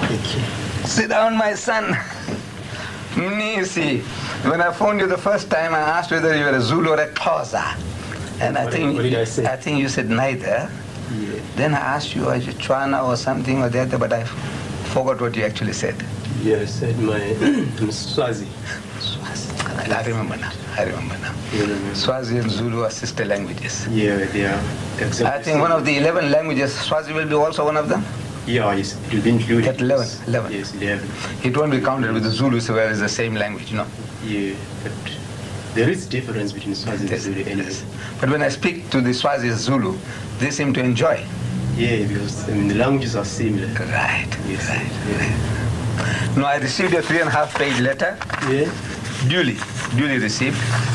Okay. Sit down, my son. You see, when I phoned you the first time, I asked whether you were a Zulu or a Xhosa. And What did I say? I think you said neither. Yeah. Then I asked you, are you Chwana or something or the other, but I forgot what you actually said. Yeah, I said I'm Swazi. Swazi. I remember now. You remember? Swazi and Zulu are sister languages. Yeah, they are. Exactly. I think one of the 11 languages, Swazi will be also one of them. Yeah, yes, it will be included. At 11. Yes, 11. It won't be counted with the Zulus where it's the same language, no? Yeah, but there is difference between Swazi and Zulu anyway. Yes. But when I speak to the Swazi Zulu, they seem to enjoy. Yeah, because the languages are similar. Right. Yes. Right. Yeah. No, I received a 3.5-page letter. Yeah. Duly received.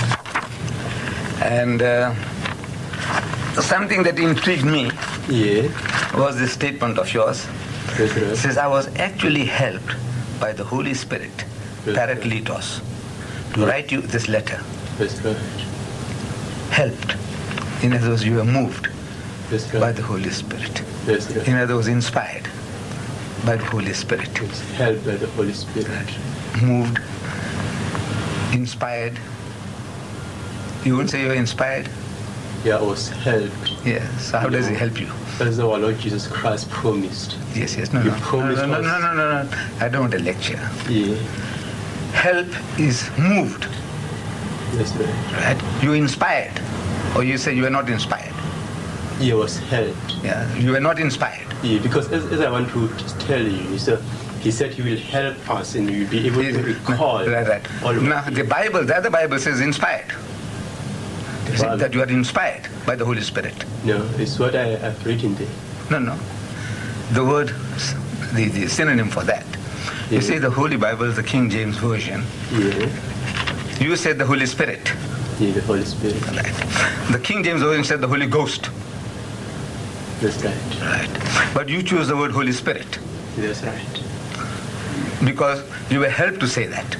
And something that intrigued me was the statement of yours. That's right. It says, I was actually helped by the Holy Spirit, Parakletos, to write you this letter. That's right. Helped. In other words, you were moved That's right. by the Holy Spirit. That's right. In other words, inspired by the Holy Spirit. It's helped by the Holy Spirit. Moved, inspired. You wouldn't say you were inspired? Yeah, I was helped. Yes. So how does he help you? As our Lord Jesus Christ promised. Yes. He promised us. No. I don't want a lecture. Yeah. Help is moved. That's right. Right? You inspired. Or you say you were not inspired. He was helped. Yeah. You were not inspired. Yeah, because as I want to just tell you, he said he will help us and we will be able to recall. Right. Now the other Bible says inspired. It says that you are inspired by the Holy Spirit. No, it's what I've written there. No. The word, the synonym for that. You say the Holy Bible is the King James Version. Yeah. You said the Holy Spirit. Yeah, the Holy Spirit. Right. The King James Version said the Holy Ghost. That's right. Right. But you choose the word Holy Spirit. That's right. Because you were helped to say that.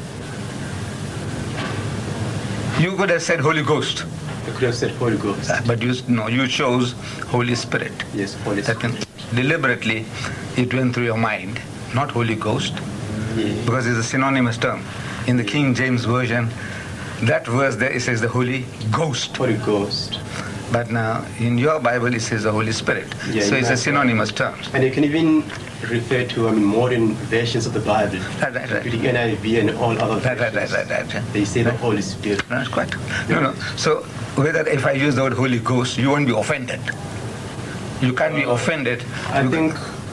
You could have said Holy Ghost. I could have said Holy Ghost. But you chose Holy Spirit. Yes, Holy Spirit. Deliberately, it went through your mind, not Holy Ghost, because it's a synonymous term. In the King James Version, that verse there, it says the Holy Ghost. Holy Ghost. But now, in your Bible, it says the Holy Spirit. Yeah, so it's a synonymous term. And you can even refer to modern versions of the Bible. Right. The NIV and all other versions. Right. They say the Holy Spirit. That's quite. No. So, whether if I use the word Holy Ghost, you won't be offended. You can't be offended. I think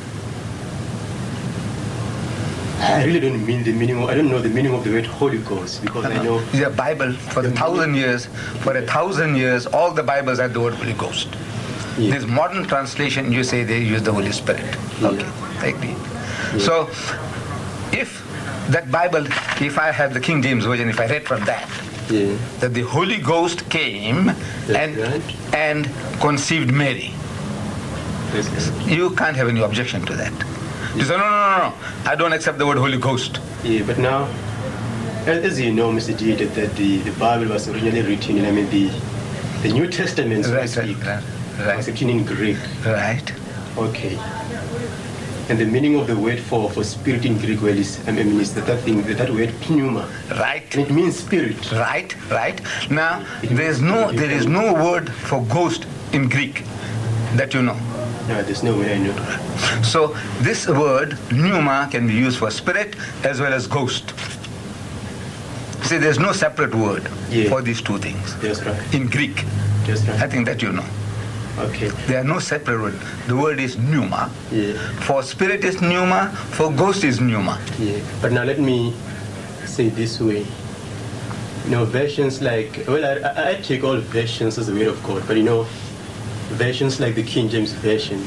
I really don't mean the meaning. I don't know the meaning of the word Holy Ghost because I know the Bible for 1,000 years. For 1,000 years, all the Bibles had the word Holy Ghost. Yeah. This modern translation, you say they use the Holy Spirit. Okay, I agree. Yeah. So, if that Bible, if I have the King James Version, if I read from that, that the Holy Ghost came and conceived Mary, you can't have any objection to that. You say, no, I don't accept the word Holy Ghost. Yeah, but now, as you know, Mr. D, that the Bible was originally written in, the New Testament, so to speak, was written in Greek. Right. Okay. And the meaning of the word for spirit in Greek word is that word pneuma. Right. And it means spirit. Right. Now, there is no word for ghost in Greek that you know. No, there's no way I know. So this word pneuma can be used for spirit as well as ghost. See, there's no separate word for these two things. That's right. In Greek. That's right. I think that you know. Okay. There are no separate words. The word is pneuma. Yeah. For spirit is pneuma, for ghost is pneuma. Yeah. But now let me say this way. Versions like, I take all versions as the word of God, but versions like the King James Version,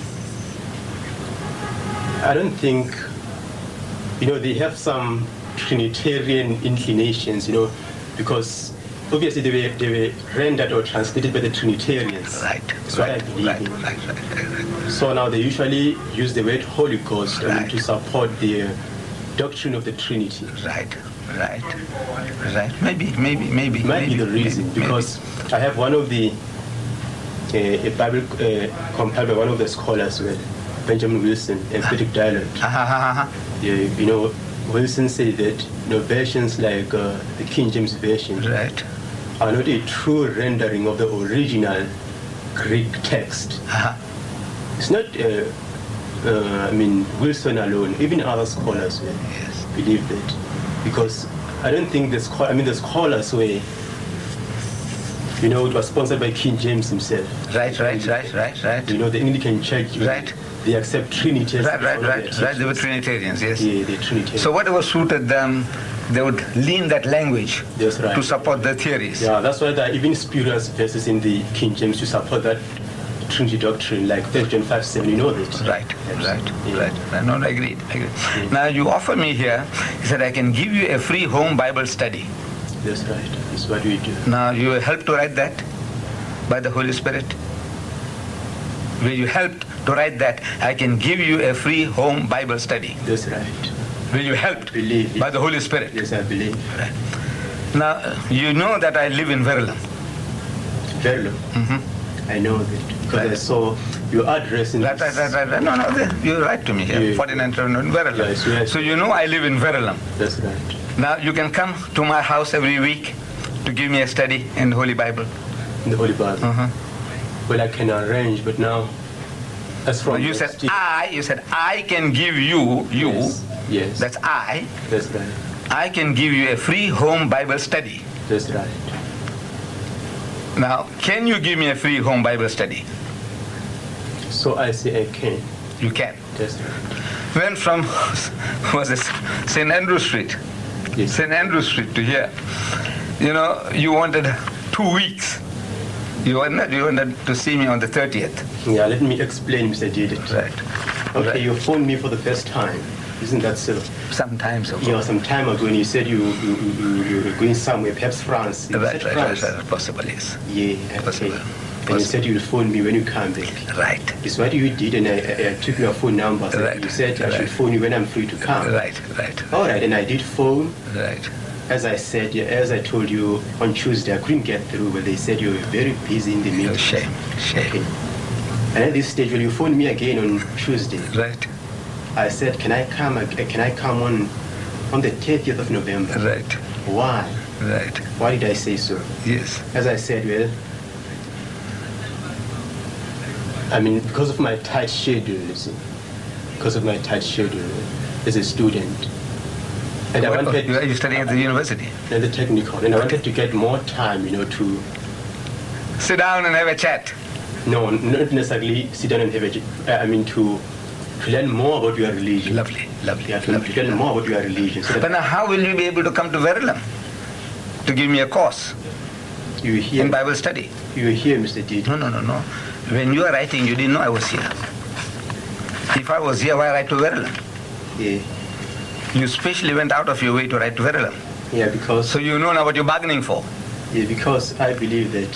I don't think, they have some Trinitarian inclinations, because obviously they were rendered or translated by the Trinitarians. Right. That's what I believe in. Right. So now they usually use the word Holy Ghost to support the doctrine of the Trinity. Right. Maybe. Might be the reason, because I have one of the a Bible compiled by one of the scholars Benjamin Wilson, emphatic dialogue. Yeah, Wilson said that versions like the King James Version are not a true rendering of the original Greek text. It's not, Wilson alone, even other scholars believe that. Because I don't think the scholars were, it was sponsored by King James himself. Right. The Anglican Church, they accept Trinitarians. Right. They were Trinitarians, yes. Yeah, they're Trinitarians. So whatever suited them, they would lean that language to support their theories. Yeah, that's why there are even spurious verses in the King James to support that Trinity doctrine, like 1 John 5:7. You know that. Right. No, I agreed. Yeah. Now you offer me here, he said, I can give you a free home Bible study. That's right. That's what we do. Now you help to write that by the Holy Spirit. Will you help to write that? I can give you a free home Bible study. That's right. Will you help believe by the Holy Spirit? Yes, I believe. Right. Now you know that I live in Verulam. Verulam? Mm-hmm. I know that because I saw your address in Right. No, you write to me here. 49 in Verulam. Yes. So you know I live in Verulam. That's right. Now you can come to my house every week to give me a study in the Holy Bible. In the Holy Bible? Well, I can arrange, but now, as from you said I can give you. Yes. That's I. That's right. I can give you a free home Bible study. That's right. Now, can you give me a free home Bible study? So I say I can. You can. That's right. Went from St. Andrew Street. Yes. St. Andrew Street to here. You wanted 2 weeks. You wanted to see me on the 30th. Yeah, let me explain, Mr. Didit. Right. Okay, you phoned me for the first time. Isn't that so? Some time ago. Yeah, some time ago, and you said you were going somewhere, perhaps France. Right. Possible, yes. Yeah, possible. And you said you would phone me when you come back. Right. It's what you did, and I took your phone number. So you said I should phone you when I'm free to come. Right. All right, and I did phone. Right. As I said, as I told you on Tuesday, I couldn't get through, but they said you were very busy in the meeting. Oh, shame. Okay. And at this stage, when you phoned me again on Tuesday, right, I said, can I come on the 30th of November? Right. Why? Right. Why did I say so? Yes. As I said, because of my tight schedule, you see. Because of my tight schedule as a student. And are you studying at the university? At the technical. And I wanted to get more time, to... Sit down and have a chat. No, not necessarily sit down and have a chat. To learn more about your religion. Lovely. Yeah, to learn more about your religion. So but now how will you be able to come to Verulam to give me a course in Bible study? You were here, Mr. D. No. When you are writing, you didn't know I was here. If I was here, why write to Verulam? Yeah. You specially went out of your way to write to Verulam. Yeah, because... So you know now what you're bargaining for. Yeah, because I believe that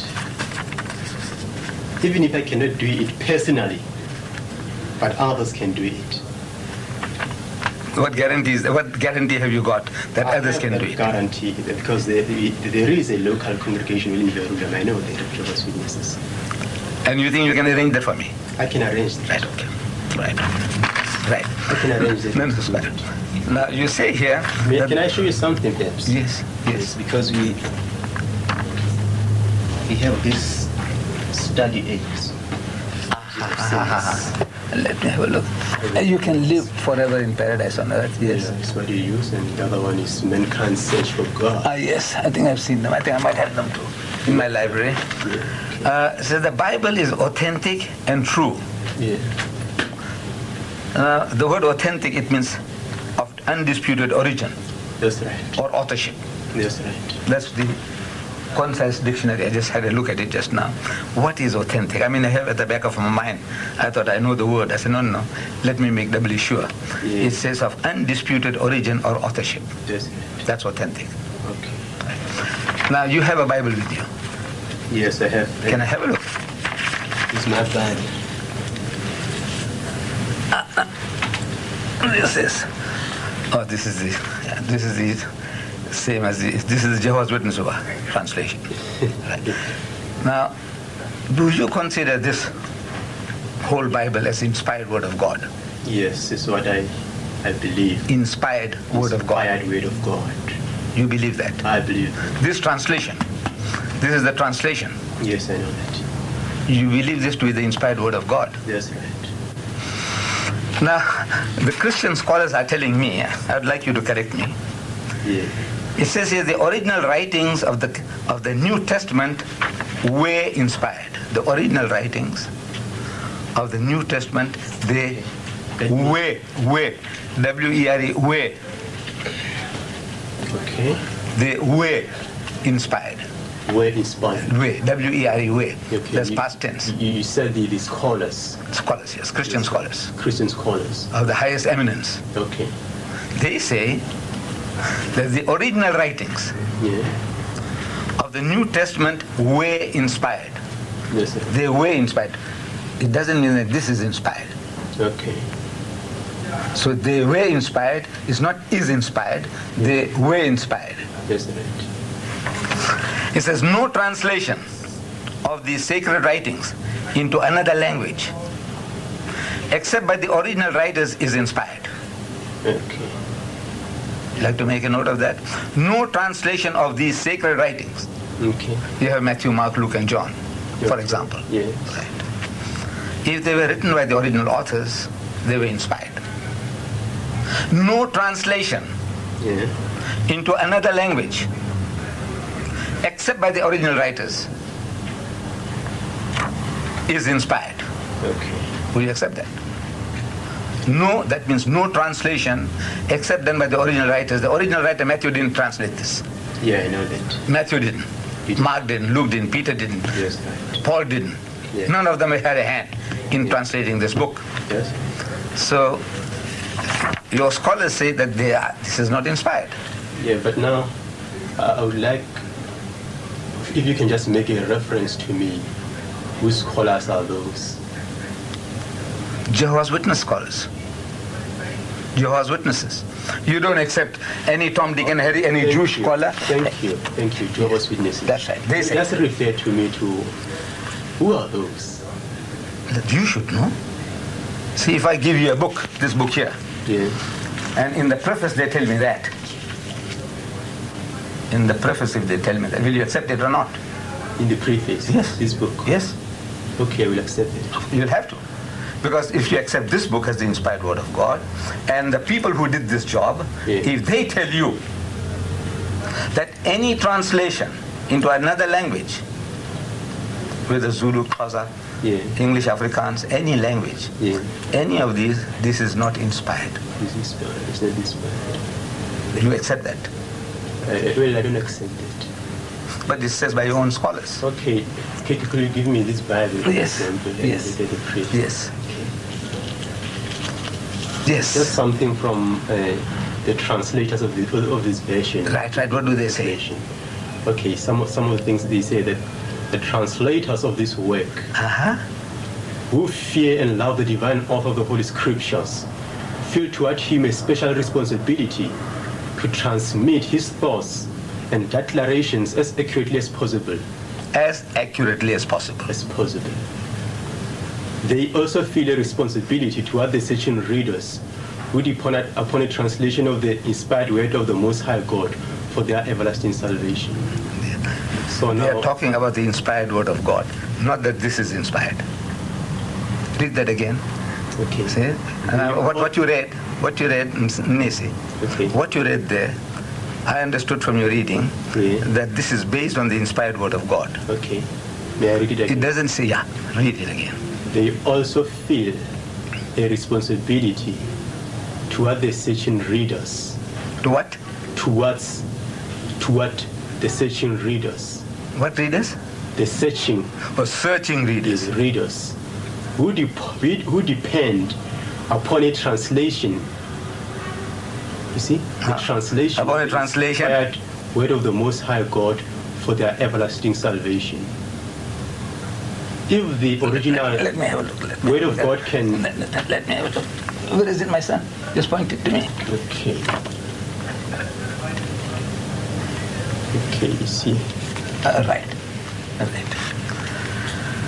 even if I cannot do it personally, but others can do it. What guarantee have you got that others can do it? Guarantee, because there is a local congregation within Verulam. I know that, Jehovah's Witnesses. And you think you can arrange that for me? I can arrange that. Right, okay. Right. I can arrange that. No. Now, you say here... Can I show you something, perhaps? Yes. Because we have this study aids. Let me have a look. You can live forever in paradise on earth, yes. Yeah, that's what you use, and the other one is Mankind's Search for God. Yes, I think I've seen them. I think I might have them too in my library. Yeah. So the Bible is authentic and true. Yeah. The word authentic, it means of undisputed origin. That's right. Or authorship. That's right. That's the concise dictionary. I just had a look at it just now. What is authentic? I have at the back of my mind. I thought I know the word. I said, no. Let me make doubly sure. Yeah. It says of undisputed origin or authorship. That's right. That's authentic. Okay. Right. Now, you have a Bible with you. Yes, I have. Can I have a look? It's my Bible. This is the same as this is the Jehovah's Witness translation. Right. Now, do you consider this whole Bible as inspired word of God? Yes, it's what I believe. Inspired word of God. Inspired word of God. You believe that? I believe that. This translation, this is the translation. Yes, I know that. You believe this to be the inspired word of God? That's right. Now, the Christian scholars are telling me, I'd like you to correct me. Yeah. It says here the original writings of the New Testament were inspired. The original writings of the New Testament, they were, W-E-R-E, were. Okay. They were inspired. Were inspired. Were, W-E-R-E, were. Okay. That's past tense. You said the scholars. Scholars, yes, Christian scholars. Christian scholars. Of the highest eminence. Okay. They say that the original writings of the New Testament were inspired. Yes, sir. They were inspired. It doesn't mean that this is inspired. Okay. So they were inspired. It's not is inspired. They were inspired. Yes, right. It says no translation of these sacred writings into another language except by the original writers is inspired. Okay. You'd like to make a note of that? No translation of these sacred writings. Okay. You have Matthew, Mark, Luke, and John, for example. Yes. Right. If they were written by the original authors, they were inspired. No translation into another language except by the original writers is inspired. Okay. Will you accept that? No, that means no translation except done by the original writers. The original writer, Matthew, didn't translate this. Yeah, I know that. Matthew didn't. Mark didn't. Luke didn't. Peter didn't. Yes, right. Paul didn't. Yes. None of them had a hand in translating this book. Yes. So, your scholars say that this is not inspired. Yeah, but now I would like if you can just make a reference to me. Whose scholars are those? Jehovah's Witness scholars. Jehovah's Witnesses. You don't accept any Tom, Dick, and Harry, any Jewish scholar? Thank you. Jehovah's Witnesses. That's right. They say. Just refer to me to who are those? That you should know. See, if I give you a book, this book here, and in the preface they tell me that. In the preface, if they tell me that, will you accept it or not? In the preface? Yes. This book? Yes. Okay, I will accept it. You'll have to. Because if you accept this book as the inspired word of God, and the people who did this job, if they tell you that any translation into another language, whether Zulu, Xhosa, English, Afrikaans, any language, any of these, this is not inspired. It's inspired. It's not inspired. You accept that? Well, I don't accept it. But this says by your own scholars. Okay. Could you give me this Bible? Yes. Yes. Yes. Yes. Just something from the translators of this version. Right. What do they say? Okay. Some of the things they say that the translators of this work, who fear and love the divine author of the Holy Scriptures, feel toward him a special responsibility to transmit his thoughts and declarations as accurately as possible. As accurately as possible. As possible. They also feel a responsibility toward the searching readers who depend upon a translation of the inspired word of the Most High God for their everlasting salvation. So now, we are talking about the inspired word of God, not that this is inspired. Read that again. Okay. See? What you read, Nisi, what you read there, I understood from your reading that this is based on the inspired word of God. Okay. May I read it again? It doesn't say, read it again. They also feel a responsibility toward the searching readers. To what? Toward the searching readers. What readers? The searching. Or searching readers. Readers. Who depend upon a translation. You see? The translation. Upon a translation. Inspired word of the Most High God for their everlasting salvation. If the original let me have a look. word of God can... Let me have a look. Where is it, my son? Just point it to me. Okay. Okay, you see. Right.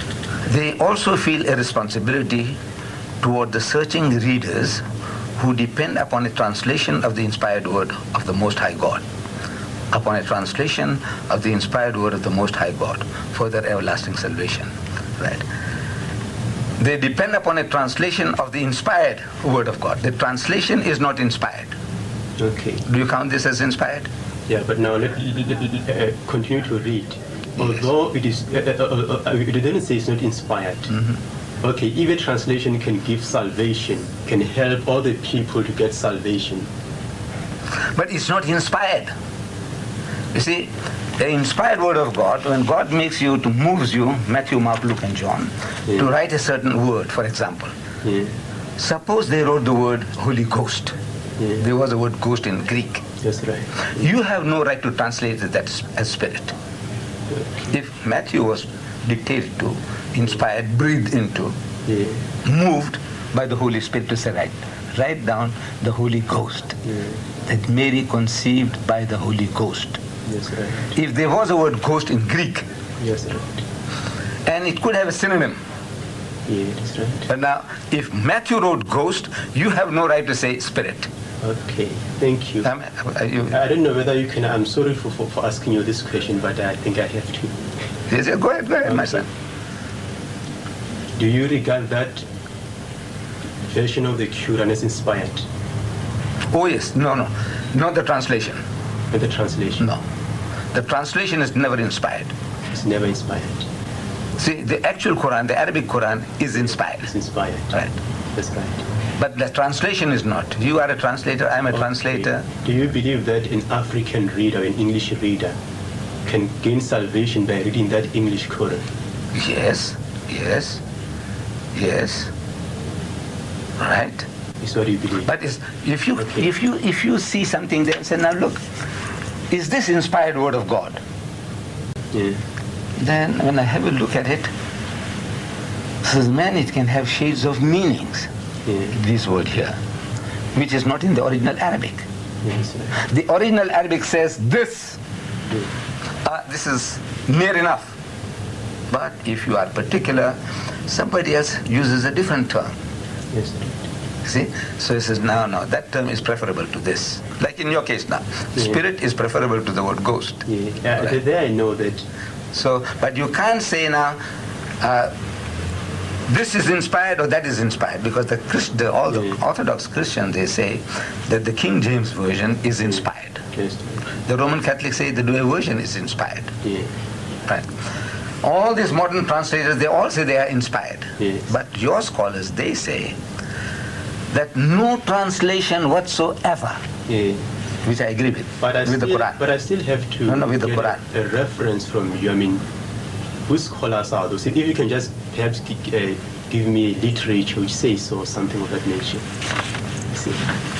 They also feel a responsibility toward the searching readers who depend upon a translation of the inspired word of the Most High God. Upon a translation of the inspired word of the Most High God for their everlasting salvation. Right? They depend upon a translation of the inspired word of God. The translation is not inspired. Okay. Do you count this as inspired? Yeah, but now let continue to read. Yes. Although it is, it doesn't say it's not inspired. Mm-hmm. Okay, even translation can give salvation, can help other people to get salvation. But it's not inspired. You see, the inspired word of God, when God makes you, moves you, Matthew, Mark, Luke, and John, to write a certain word, for example. Suppose they wrote the word Holy Ghost. There was a word ghost in Greek. That's right. You have no right to translate that as spirit. If Matthew was dictated to, inspired, breathed into, moved by the Holy Spirit to say, write down the Holy Ghost. That Mary conceived by the Holy Ghost. Yes, right. If there was a word ghost in Greek, yes, right. And it could have a synonym. Yeah, that's right. But now, if Matthew wrote ghost, you have no right to say spirit. Okay, thank you. I don't know whether you can. I'm sorry for asking you this question, but I think I have to. Yes, go ahead, my son. Do you regard that version of the Quran as inspired? Oh yes, no, not the translation. Not the translation? No. The translation is never inspired. It's never inspired. See, the actual Quran, the Arabic Quran, is inspired. It's inspired. Right. That's right. But the translation is not. You are a translator, I'm a translator. Do you believe that an African reader, an English reader, can gain salvation by reading that English Quran? Yes. Right. Is what you believe. But if you see something there and say, now look, is this inspired word of God? Yeah. Then when I have a look at it, says, man, it can have shades of meanings. This word here, which is not in the original Arabic. Yes, right. The original Arabic says this. This is near enough. But if you are particular, somebody else uses a different term. Yes, right. See? So he says, no, that term is preferable to this. Like in your case now. Spirit is preferable to the word ghost. Yeah, right. There I know that. So, but you can't say now, this is inspired or that is inspired, because the Orthodox Christians, they say that the King James Version is inspired. Yes. The Roman Catholics say the Douay Version is inspired. Yeah. Right. All these modern translators, they all say they are inspired. Yes. But your scholars, they say that no translation whatsoever, which I agree with, the Quran. But I still have to with the Quran. A reference from you. I mean, whose scholars are those? If you can just perhaps give me literature which says so, or something of that nature. See.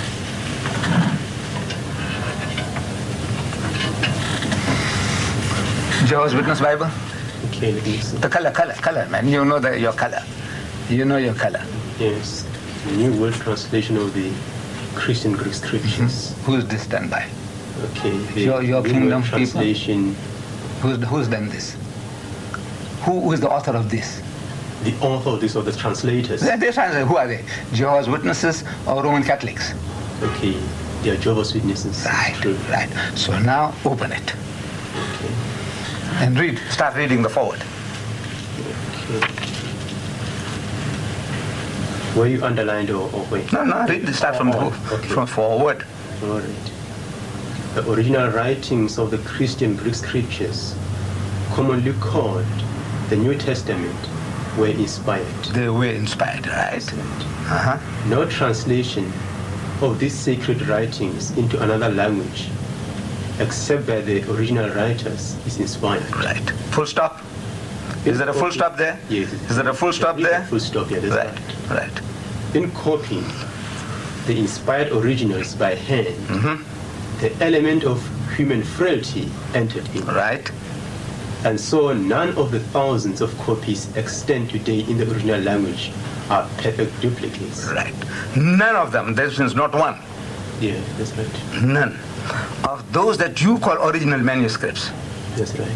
Jehovah's Witness Bible? Okay, let me see. The color, man. You know your color. You know your color. Yes. The New World Translation of the Christian Greek Scriptures. Who is this done by? Okay. Your kingdom translation. People? Who's done this? Who is the author of this? The author of this, or the translators? Who are they? Jehovah's Witnesses or Roman Catholics? Okay. They are Jehovah's Witnesses. Right. So now open it. Okay. And start reading the forward. Okay. Were you underlined or wait? No, start from forward. All right. The original writings of the Christian Greek Scriptures, commonly called the New Testament, were inspired. They were inspired, right? No translation of these sacred writings into another language, except by the original writers, is inspired. Right. Full stop. Is there a full stop there? Yes. Is there a full stop there? Full stop, yeah, that's right. In copying the inspired originals by hand, the element of human frailty entered in. Right. And so none of the thousands of copies extant today in the original language are perfect duplicates. Right. None of them. There is not one. Yeah, that's right. None of those that you call original manuscripts. That's right.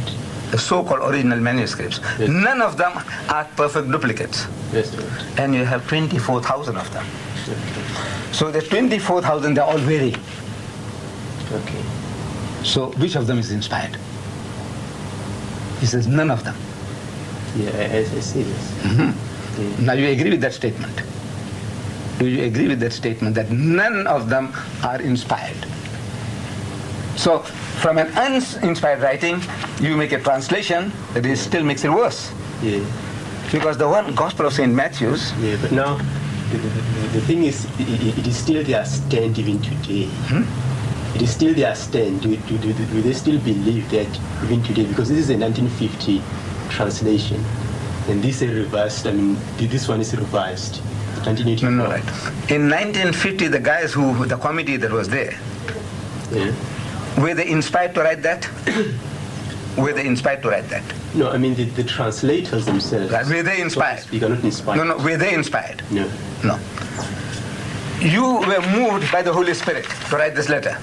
the so-called original manuscripts, yes. None of them are perfect duplicates. Yes, right. And you have 24,000 of them. Okay. So the 24,000, they all vary. Okay. So which of them is inspired? He says none of them. Yeah, I see this. Mm-hmm. Yeah. Now you agree with that statement? Do you agree with that statement that none of them are inspired? So from an uninspired writing, you make a translation that is still makes it worse. Yeah. Because the one Gospel of St. Matthew's... Yeah, but now the thing is, it is still their stand even today. It is still their stand. Do they still believe that even today? Because this is a 1950 translation, and this is reversed. I mean, this one is revised. 1984. No, right. In 1950, the guys the committee that was there, yeah. Were they inspired to write that? Were they inspired to write that? No, I mean the translators themselves. Right. Were they inspired? So are not inspired. No, were they inspired? No. No. You were moved by the Holy Spirit to write this letter.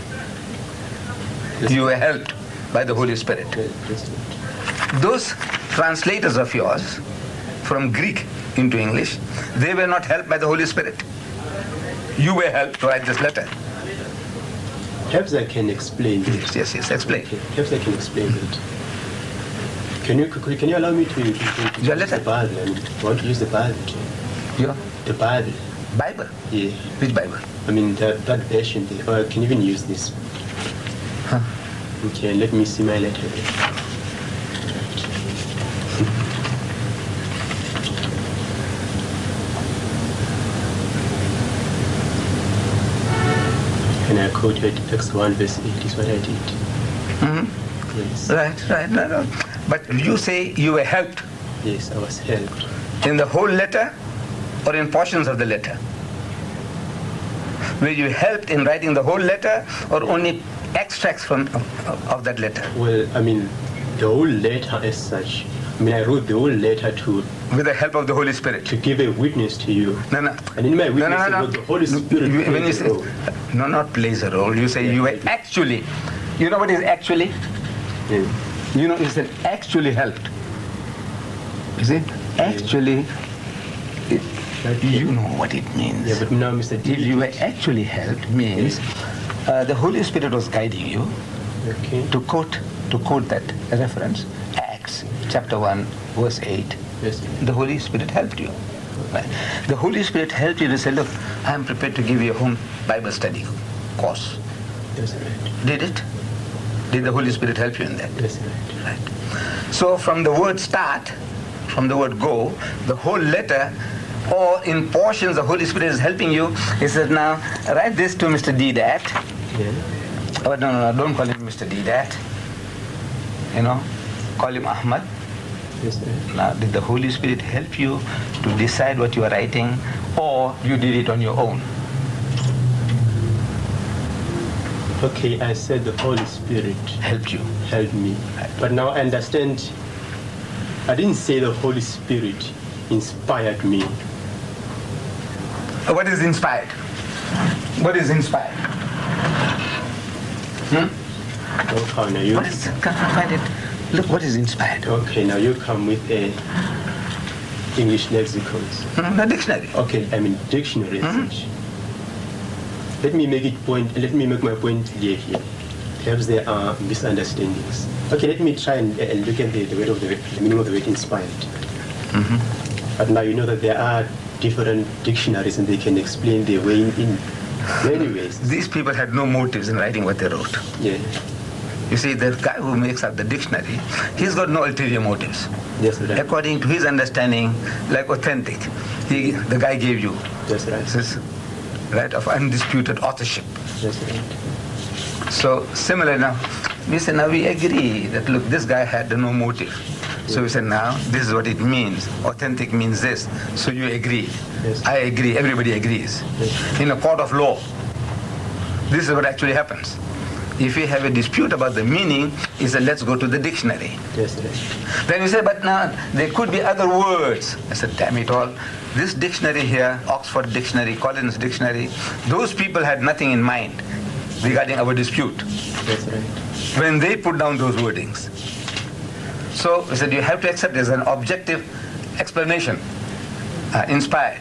Yes. You were helped by the Holy Spirit. Yes. Those translators of yours, from Greek into English, they were not helped by the Holy Spirit. You were helped to write this letter. Perhaps I can explain it. Yes, explain. Okay. Perhaps I can explain it. Can you allow me to Your use letter? the Bible? I mean, I want to use the Bible. Yeah. The Bible. Bible? Yeah. Which Bible? I mean, that version there. Or I can even use this. Huh. Okay, let me see my letter. And I quoted Acts 1 verse 8 is what I did. Mm-hmm. Yes. Right. No. But you say you were helped. Yes, I was helped. In the whole letter or in portions of the letter? Were you helped in writing the whole letter or only extracts of that letter? Well, I mean, the whole letter as such. I mean, I wrote the whole letter with the help of the Holy Spirit. To give a witness to you. No. And in my witness, the Holy Spirit plays a role. No, not plays a role. You say you were actually. You know what is actually? Yeah. You know, it's actually helped. Is it? Actually, you know what it means. Yeah, but now, Mr. D. If you were actually helped means the Holy Spirit was guiding you to quote that reference, Acts chapter 1, verse 8. Yes. The Holy Spirit helped you. Right? The Holy Spirit helped you to say, look, I am prepared to give you a home Bible study course. Yes, right. Did it? Did the Holy Spirit help you in that? Yes, right. So from the word start, from the word go, the whole letter, or in portions the Holy Spirit is helping you. He says, now write this to Mr. D that. Yeah. Oh, no, don't call him Mr. D that. Call him Ahmad. Yes, right. Now, did the Holy Spirit help you to decide what you are writing, or you did it on your own? Okay, I said the Holy Spirit helped you. Helped me. But now I understand. I didn't say the Holy Spirit inspired me. What is inspired? What is inspired? Okay, now you... What is, can I find it? Look, what is inspired? Okay, now you come with a English lexicons. The dictionary. Okay, I mean dictionary and such. Let me make my point clear here. Perhaps there are misunderstandings. Okay, let me try and look at the meaning of the word inspired. But now you know that there are different dictionaries and they can explain their way in many ways. These people had no motives in writing what they wrote. Yeah. You see, the guy who makes up the dictionary, he's got no ulterior motives. Yes, right. According to his understanding, like authentic, the guy gave you. That's right. This, right, of undisputed authorship. That's right. So similar now, we say now we agree that look, this guy had no motive. So we say now this is what it means. Authentic means this. So you agree. Yes. I agree. Everybody agrees. Yes. In a court of law, this is what actually happens. If we have a dispute about the meaning, he said, let's go to the dictionary. Yes, right. Then you say, but now there could be other words. I said, damn it all. This dictionary here, Oxford Dictionary, Collins Dictionary, those people had nothing in mind regarding our dispute. That's right. When they put down those wordings. So he said you have to accept this as an objective explanation, inspired.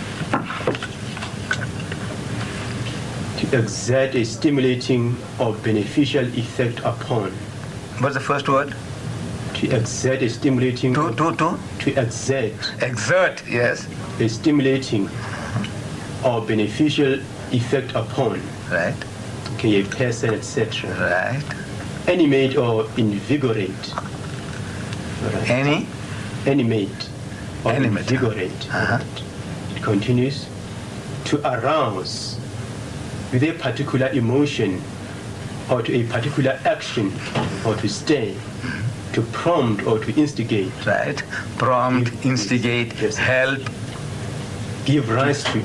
To exert a stimulating or beneficial effect upon. What's the first word? To exert a stimulating. To exert. Exert, yes. A stimulating or beneficial effect upon. Right. Okay, a person, etc. Right. Animate or invigorate. Right. Animate or Animate. Invigorate. Uh-huh. It continues. To arouse with a particular emotion or to a particular action or to stir, to prompt or to instigate. Right. Prompt, instigate, yes. Help. Give rise to.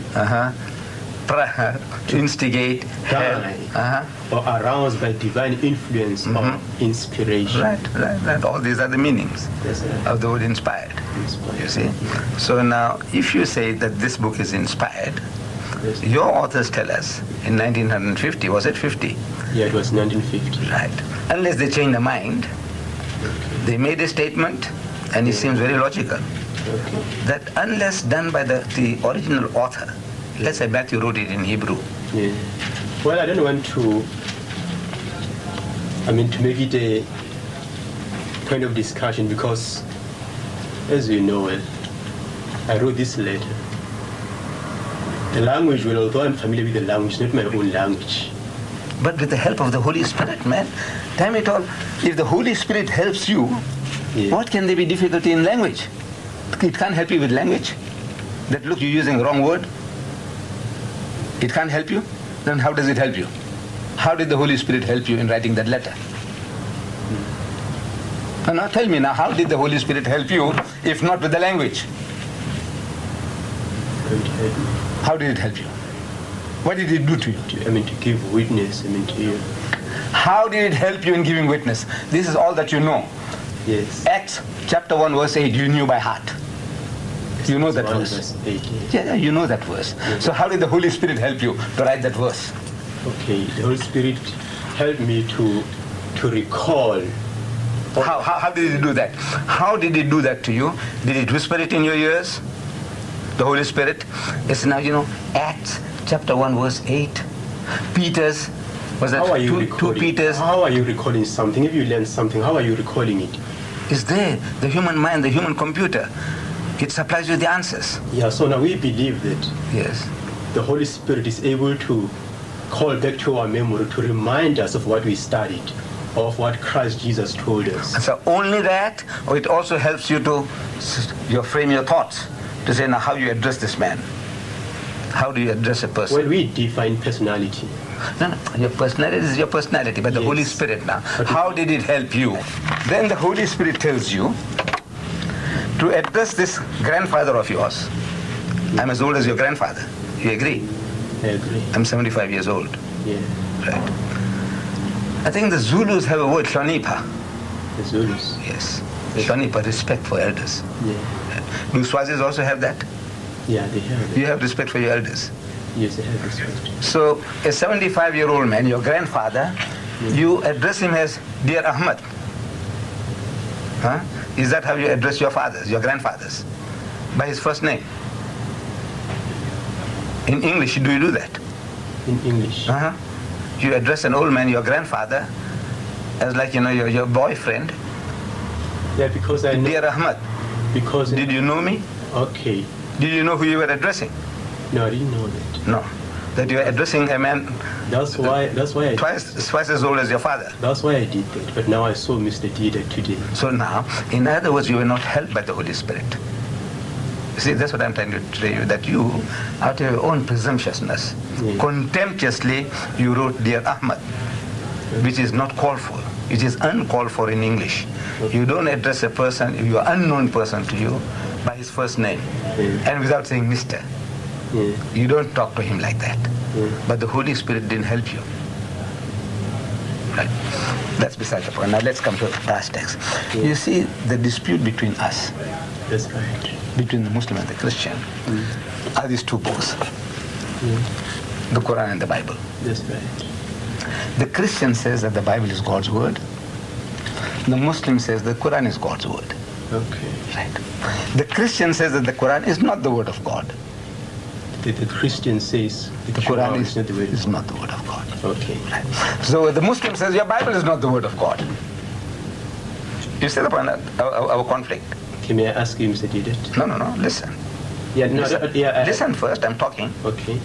To instigate, help. Or arouse by divine influence or inspiration. Right. All these are the meanings of the word inspired. You see? So now, if you say that this book is inspired, your authors tell us in 1950, was it 50? Yeah, it was 1950. Right. Unless they change their mind, they made a statement, and it seems very logical, that unless done by the original author, let's say Matthew wrote it in Hebrew. Yeah. Well, I don't want to make it a point of discussion because, as you know, I wrote this letter. The language, well, although I'm familiar with the language, not my own language. But with the help of the Holy Spirit, man, damn it all, if the Holy Spirit helps you, what can there be difficulty in language? It can't help you with language. That look, you're using the wrong word. It can't help you. Then how does it help you? How did the Holy Spirit help you in writing that letter? Now tell me now, how did the Holy Spirit help you if not with the language? How did it help you? What did it do to you? To give witness, to you. How did it help you in giving witness? This is all that you know. Yes. Acts chapter 1 verse 8, you knew by heart. You know that verse. 8, yeah, you know that verse. Yes. So how did the Holy Spirit help you to write that verse? Okay, the Holy Spirit helped me to recall. How did it do that? How did it do that to you? Did it whisper it in your ears? The Holy Spirit? It's now, Acts chapter 1 verse 8. Peter's, was that two Peters? How are you recalling something? If you learn something, how are you recalling it? It's there, the human mind, the human computer. It supplies you the answers. Yeah, so now we believe that the Holy Spirit is able to call back to our memory to remind us of what we studied, of what Christ Jesus told us. And so only that, or it also helps you to frame your thoughts, to say now how you address this man. How do you address a person? Well, we define personality. No, your personality is your personality, but the Holy Spirit now, how did it help you? Then the Holy Spirit tells you to address this grandfather of yours. I'm as old as your grandfather. You agree? I agree. I'm 75 years old. Yeah. Right. I think the Zulus have a word, hlonipa. The Zulus? Yes. Hlonipa, respect for elders. Yeah. Do Swazis also have that? Yeah, they have it. You have respect for your elders? Yes, they have respect. So, a 75-year-old man, your grandfather, you address him as Dear Ahmad. Huh? Is that how you address your fathers, your grandfathers? By his first name? In English, do you do that? In English? You address an old man, your grandfather, as like, your boyfriend. Yeah, because I know. Dear Ahmad. Because... Did you know me? Okay. Did you know who you were addressing? No, I didn't know that. No. That you were addressing a man... That's why I twice as old as your father. That's why I did that. But now I so mislead it today. So now, in other words, you were not helped by the Holy Spirit. You see, that's what I'm trying to tell you, that you, out of your own presumptuousness, contemptuously, you wrote Dear Ahmad, which is not called for. It is uncalled for in English. You don't address a person, if you are an unknown person to you, by his first name, and without saying Mr. You don't talk to him like that. But the Holy Spirit didn't help you. Right? That's beside the point. Now let's come to the brass tacks. You see, the dispute between us, that's right, between the Muslim and the Christian, are these two books, the Quran and the Bible. That's right. The Christian says that the Bible is God's word. The Muslim says the Quran is God's word. Okay. Right. The Christian says that the Quran is not the word of God. The Christian says the Quran is not the word of God. Okay. Right. So the Muslim says your Bible is not the word of God. You see the point, our conflict. Okay, may I ask you, Mr. Didet? No, listen. Yeah, no, listen first, I'm talking. Okay.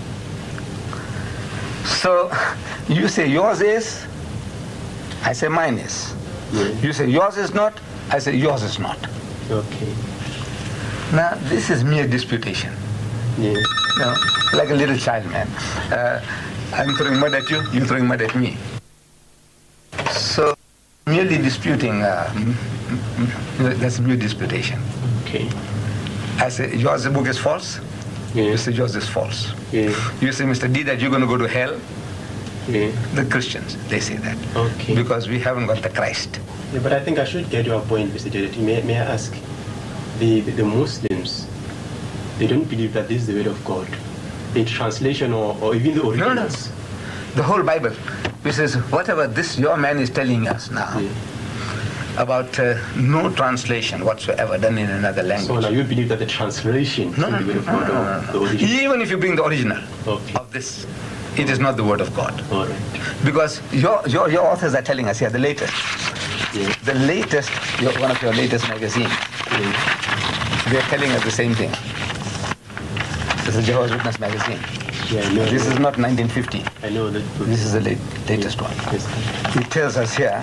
So, you say yours is, I say mine is. Yeah. You say yours is not, I say yours is not. Okay. Now, this is mere disputation. Yeah. You know, like a little child, man. I'm throwing mud at you, you're throwing mud at me. So, merely disputing, that's mere disputation. Okay. I say, yours book is false. Yeah. You say, yours is false. Yeah. You say, Mr. D, that you're going to go to hell. Yeah. The Christians, they say that. Okay. Because we haven't got the Christ. Yeah, but I think I should get your point, Mr. Didet. May I ask, the Muslims, they don't believe that this is the word of God. The translation or even the originals. No. The whole Bible, which says whatever this your man is telling us now, Yeah. about no translation whatsoever done in another language. So now you believe that the translation No, is the word of God or the original? Even if you bring the original Okay. of this, it is not the word of God. All right. Because your authors are telling us here, the latest. Yeah. The latest, one of your latest magazines, Yeah. they're telling us the same thing. This is Jehovah's Witness magazine. Yeah, no, This is not 1950. I know that. This is the latest one. Yes. It tells us here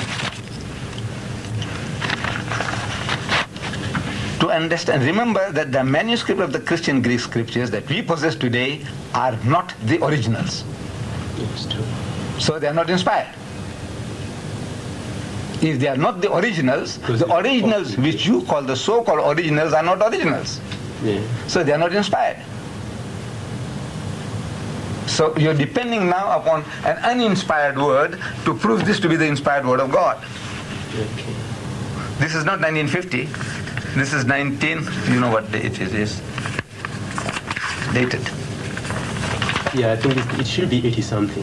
to understand. Remember that the manuscript of the Christian Greek scriptures that we possess today are not the originals. It's true. So they are not inspired. If they are not the originals, the originals which you call the so-called originals are not originals. Yeah. So they are not inspired. So you're depending now upon an uninspired word to prove this to be the inspired word of God. Okay. This is not 1950. This is 19, you know what date it is. Dated. Yeah, I think it should be 80 something.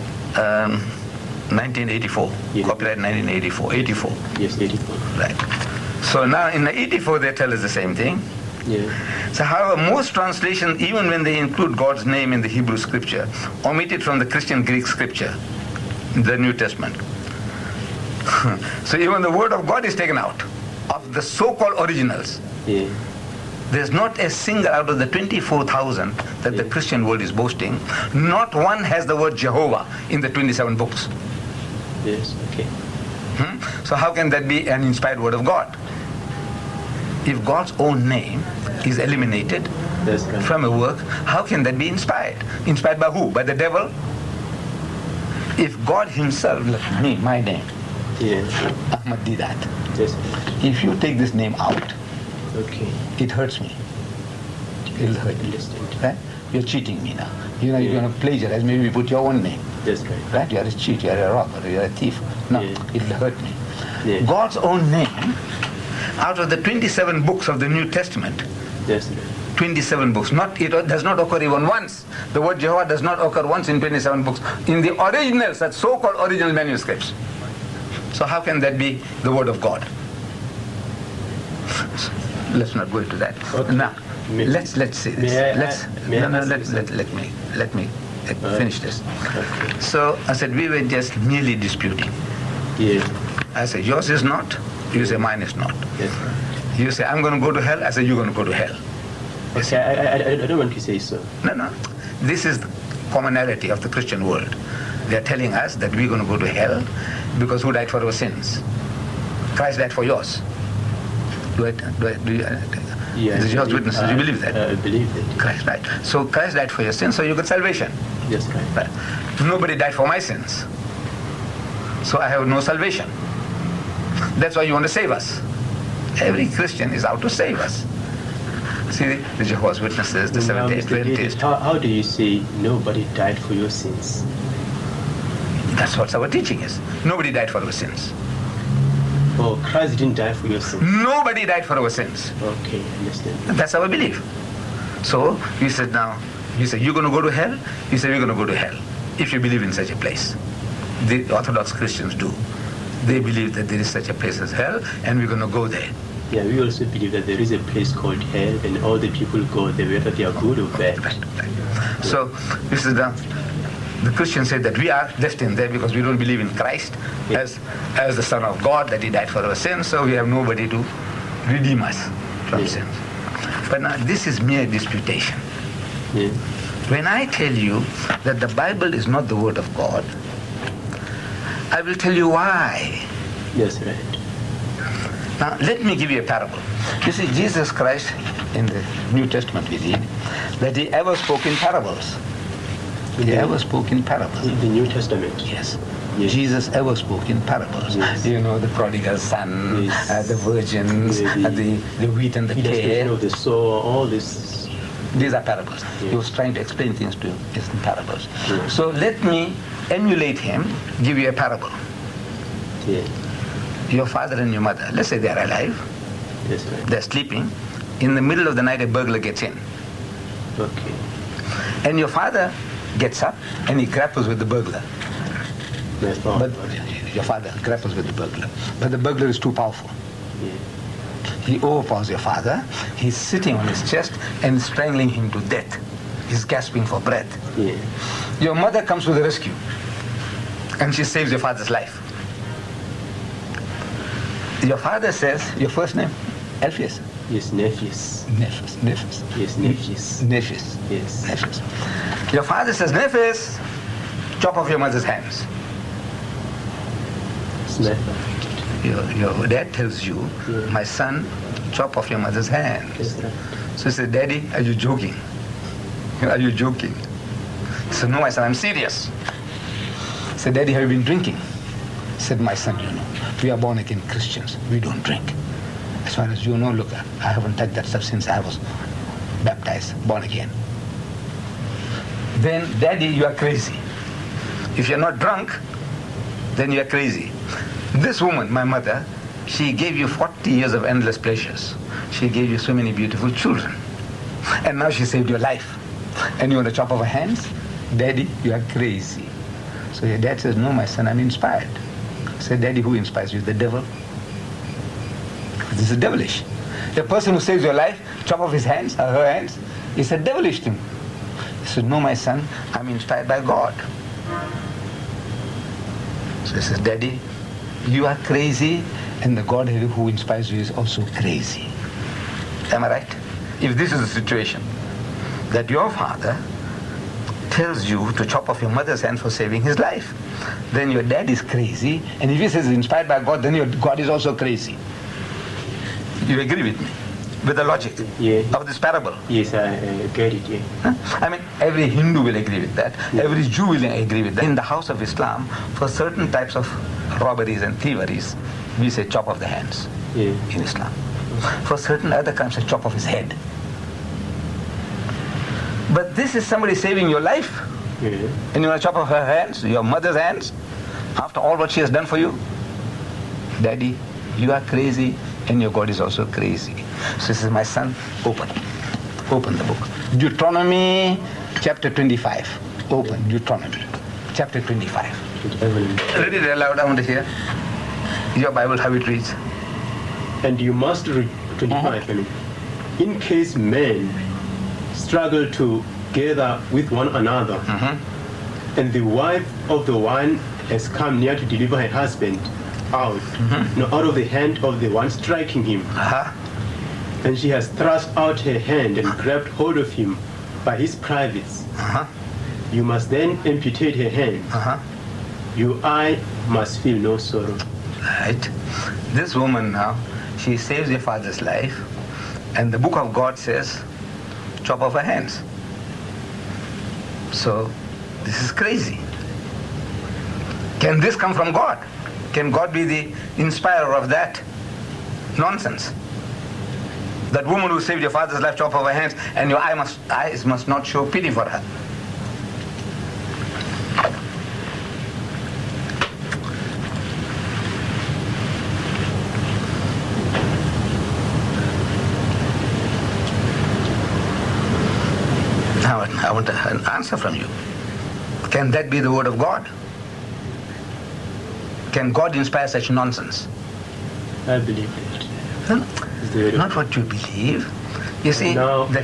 1984. Yeah. Copyright 1984. 84. Yes, 84. Right. So now in the 84 they tell us the same thing. Yeah. So however, most translations, even when they include God's name in the Hebrew scripture, omit it from the Christian Greek scripture, the New Testament. So even the word of God is taken out of the so-called originals. Yeah. There's not a single out of the 24,000 that the Christian world is boasting, not one has the word Jehovah in the 27 books. Yes, okay. So how can that be an inspired word of God? If God's own name is eliminated That's right. from a work, how can that be inspired? Inspired by who? By the devil? If God himself, like me, my name, Yeah. Ahmad did that. Yes. If you take this name out, Okay. it hurts me. It'll hurt me. Understand. Right? You're cheating me now. You're going to plagiarize. Maybe you put your own name. That's right. Right? You're a cheat, you're a robber, you're a thief. No, Yeah. it'll hurt me. Yeah. God's own name, out of the 27 books of the New Testament, That's right. 27 books, it does not occur even once. The word Jehovah does not occur once in 27 books. In the originals, that so-called original manuscripts. So how can that be the word of God? Let's not go into that. Okay. Now, let's see this. Let me finish this. Okay. So I said we were just merely disputing. Yeah. I said yours is not. You say mine is not. That's right. You say I'm going to go to hell. I say you're going to go to hell. Okay, I don't want to say so. No. This is the commonality of the Christian world. They're telling us that we're going to go to hell because who died for our sins? Christ died for yours. The Jehovah's Witnesses, do you believe that? I believe that. Christ died. So Christ died for your sins, so you got salvation. That's right. But nobody died for my sins. So I have no salvation. That's why you want to save us. Every Christian is out to save us. See, the Jehovah's Witnesses, the Seventh-day Adventists. How do you say nobody died for your sins? That's what our teaching is. Nobody died for our sins. Oh, Christ didn't die for your sins. Nobody died for our sins. Okay, I understand. That's our belief. So you said you're going to go to hell? You say we're going to go to hell if you believe in such a place. The Orthodox Christians do. They believe that there is such a place as hell, and we're going to go there. Yeah, we also believe that there is a place called hell, and all the people go there, whether they are good or bad. Right. So this is the Christians say that we are destined there because we don't believe in Christ as the Son of God, that He died for our sins, so we have nobody to redeem us from sins. But now this is mere disputation. Yeah. When I tell you that the Bible is not the Word of God, I will tell you why. Yes, right. Now, let me give you a parable. You see, Jesus Christ, in the New Testament we read, that He ever spoke in parables. He ever spoke in parables. In the New Testament? Yes. Jesus ever spoke in parables. Yes. You know, the prodigal son, the virgins, the wheat and the tare. The sower, all this. These are parables. He was trying to explain things to us in parables. So let me emulate him, give you a parable. Yeah. Your father and your mother, let's say they are alive. Yes, right. They're sleeping. In the middle of the night, a burglar gets in. Okay. And your father gets up and he grapples with the burglar. Yes, but your father grapples with the burglar. But the burglar is too powerful. Yeah. He overpowers your father. He's sitting on his chest and strangling him to death. He's gasping for breath. Yeah. Your mother comes to the rescue and she saves your father's life. Your father says, your first name? Alpheus? Yes, Nepheus. Nepheus. Yes, Nepheus. Nepheus. Yes. Nepheus. Your father says, Nepheus, chop off your mother's hands. Your dad tells you, my son, chop off your mother's hands. Yes, right. So he said, Daddy, are you joking? Are you joking? He said, no, my son, I'm serious. He said, Daddy, have you been drinking? He said, my son, you know, we are born again Christians. We don't drink. As far as you know, look, I haven't touched that stuff since I was baptized, born again. Then, Daddy, you are crazy. If you're not drunk, then you are crazy. This woman, my mother, she gave you 40 years of endless pleasures. She gave you so many beautiful children. And now she saved your life. And you want to chop off her hands? Daddy, you are crazy. So your dad says, no, my son, I'm inspired. I said, Daddy, who inspires you? The devil? This is devilish. The person who saves your life, chop off his hands, or her hands, it's a devilish thing. He said, no, my son, I'm inspired by God. So he says, Daddy, you are crazy, and the God who inspires you is also crazy. Am I right? If this is the situation, that your father tells you to chop off your mother's hand for saving his life, then your dad is crazy, and if he says inspired by God, then your God is also crazy. You agree with me? With the logic of this parable? Yes, I get it, yeah. Huh? I mean, every Hindu will agree with that. Yeah. Every Jew will agree with that. In the house of Islam, for certain types of robberies and thieveries, we say chop off the hands in Islam. For certain other crimes, say chop off his head. But this is somebody saving your life. Yeah. And you want to chop off her hands, your mother's hands, after all what she has done for you? Daddy, you are crazy, and your God is also crazy. So he says, my son, open the book. Deuteronomy chapter 25. Open Deuteronomy chapter 25. Read it aloud, I want to hear. Your Bible, how it reads. And you must read 25. I mean, in case men struggle together with one another, and the wife of the one has come near to deliver her husband out, out of the hand of the one striking him, and she has thrust out her hand and grabbed hold of him by his privates, you must then amputate her hand. Your eye must feel no sorrow. Right. This woman now, she saves your father's life, and the book of God says, chop off her hands. So, this is crazy. Can this come from God? Can God be the inspirer of that nonsense? That woman who saved your father's life, chop off her hands, and your eyes must not show pity for her. I want an answer from you. Can that be the word of God? Can God inspire such nonsense? I believe it. Not what you believe. You see, the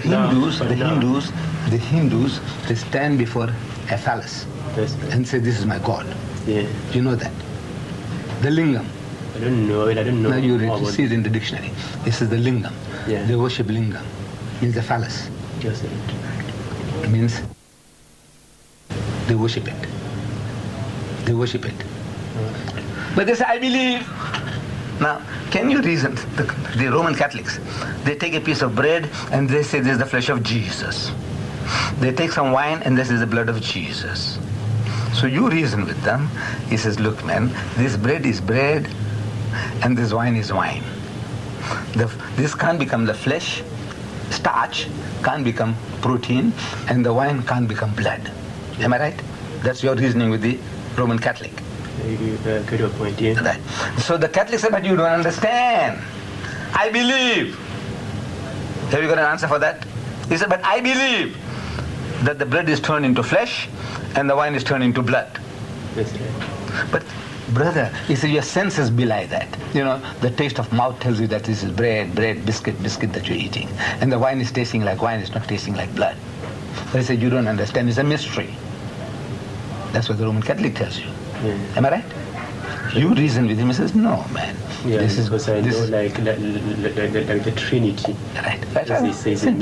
Hindus, they stand before a phallus and say, "This is my God." Yeah. Do you know that? The lingam. I don't know it. Now you see it in the dictionary. This is the lingam. Yeah. They worship lingam. Means the phallus. Just it. It means they worship it. They worship it. But they say, "I believe." Now, can you reason? The Roman Catholics, they take a piece of bread and they say, "This is the flesh of Jesus." They take some wine and this is the blood of Jesus. So you reason with them. He says, "Look, man, this bread is bread and this wine is wine. This can't become the flesh, starch can't become protein, and the wine can't become blood." Am I right? That's your reasoning with the Roman Catholic. You get your point, yeah. Right. So the Catholics say, "But you don't understand. I believe." Have you got an answer for that? He said, "But I believe that the bread is turned into flesh and the wine is turned into blood." That's right. But brother, he said, your senses belie that. You know, the taste of mouth tells you that this is bread, biscuit that you're eating. And the wine is tasting like wine, it's not tasting like blood. But he said, you don't understand, it's a mystery. That's what the Roman Catholic tells you. Yeah. Am I right? You reason with him, he says, "No, man. Yeah, this is because I know like the Trinity. Right. Same.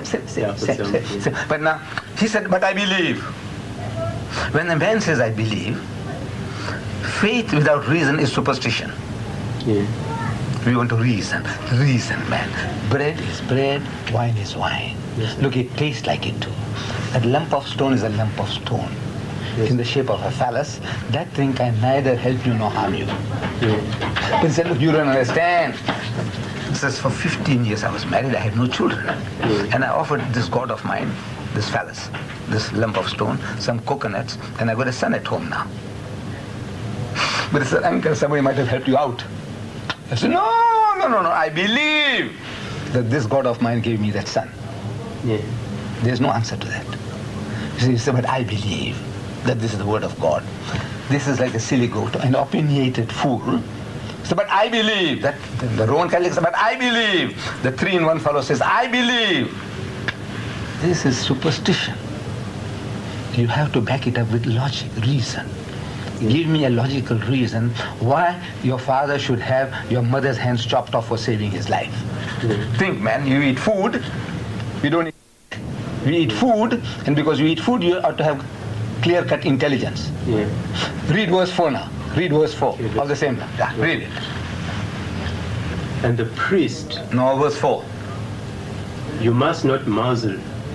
But now, he said, "But I believe." When a man says, "I believe," faith without reason is superstition. Yeah. We want to reason. Reason, man. Bread is bread, wine is wine. Yes, look, it tastes like it too. That lump of stone is a lump of stone. Yes. In the shape of a phallus. That thing can neither help you nor harm you. Yeah. But he said, "Look, you don't understand." He says, "For 15 years I was married, I had no children. Yeah. And I offered this God of mine, this phallus, this lump of stone, some coconuts, and I got a son at home now." But he said, "Uncle, somebody might have helped you out." I said, no, I believe that this God of mine gave me that son." Yeah. There's no answer to that. He said, "But I believe that this is the word of God." This is like a silly goat, an opinionated fool. So, "But I believe," that the Roman Catholics say, "But I believe." The 3-in-1 fellow says, "I believe." This is superstition. You have to back it up with logic, reason. Give me a logical reason why your father should have your mother's hands chopped off for saving his life. Think, man, you eat food, we don't eat. We eat food, and because you eat food, you ought to have clear-cut intelligence. Yeah. Read verse 4 now. Read verse 4. All the same. Yeah, read it. And the priest. No, verse 4. "You must not muzzle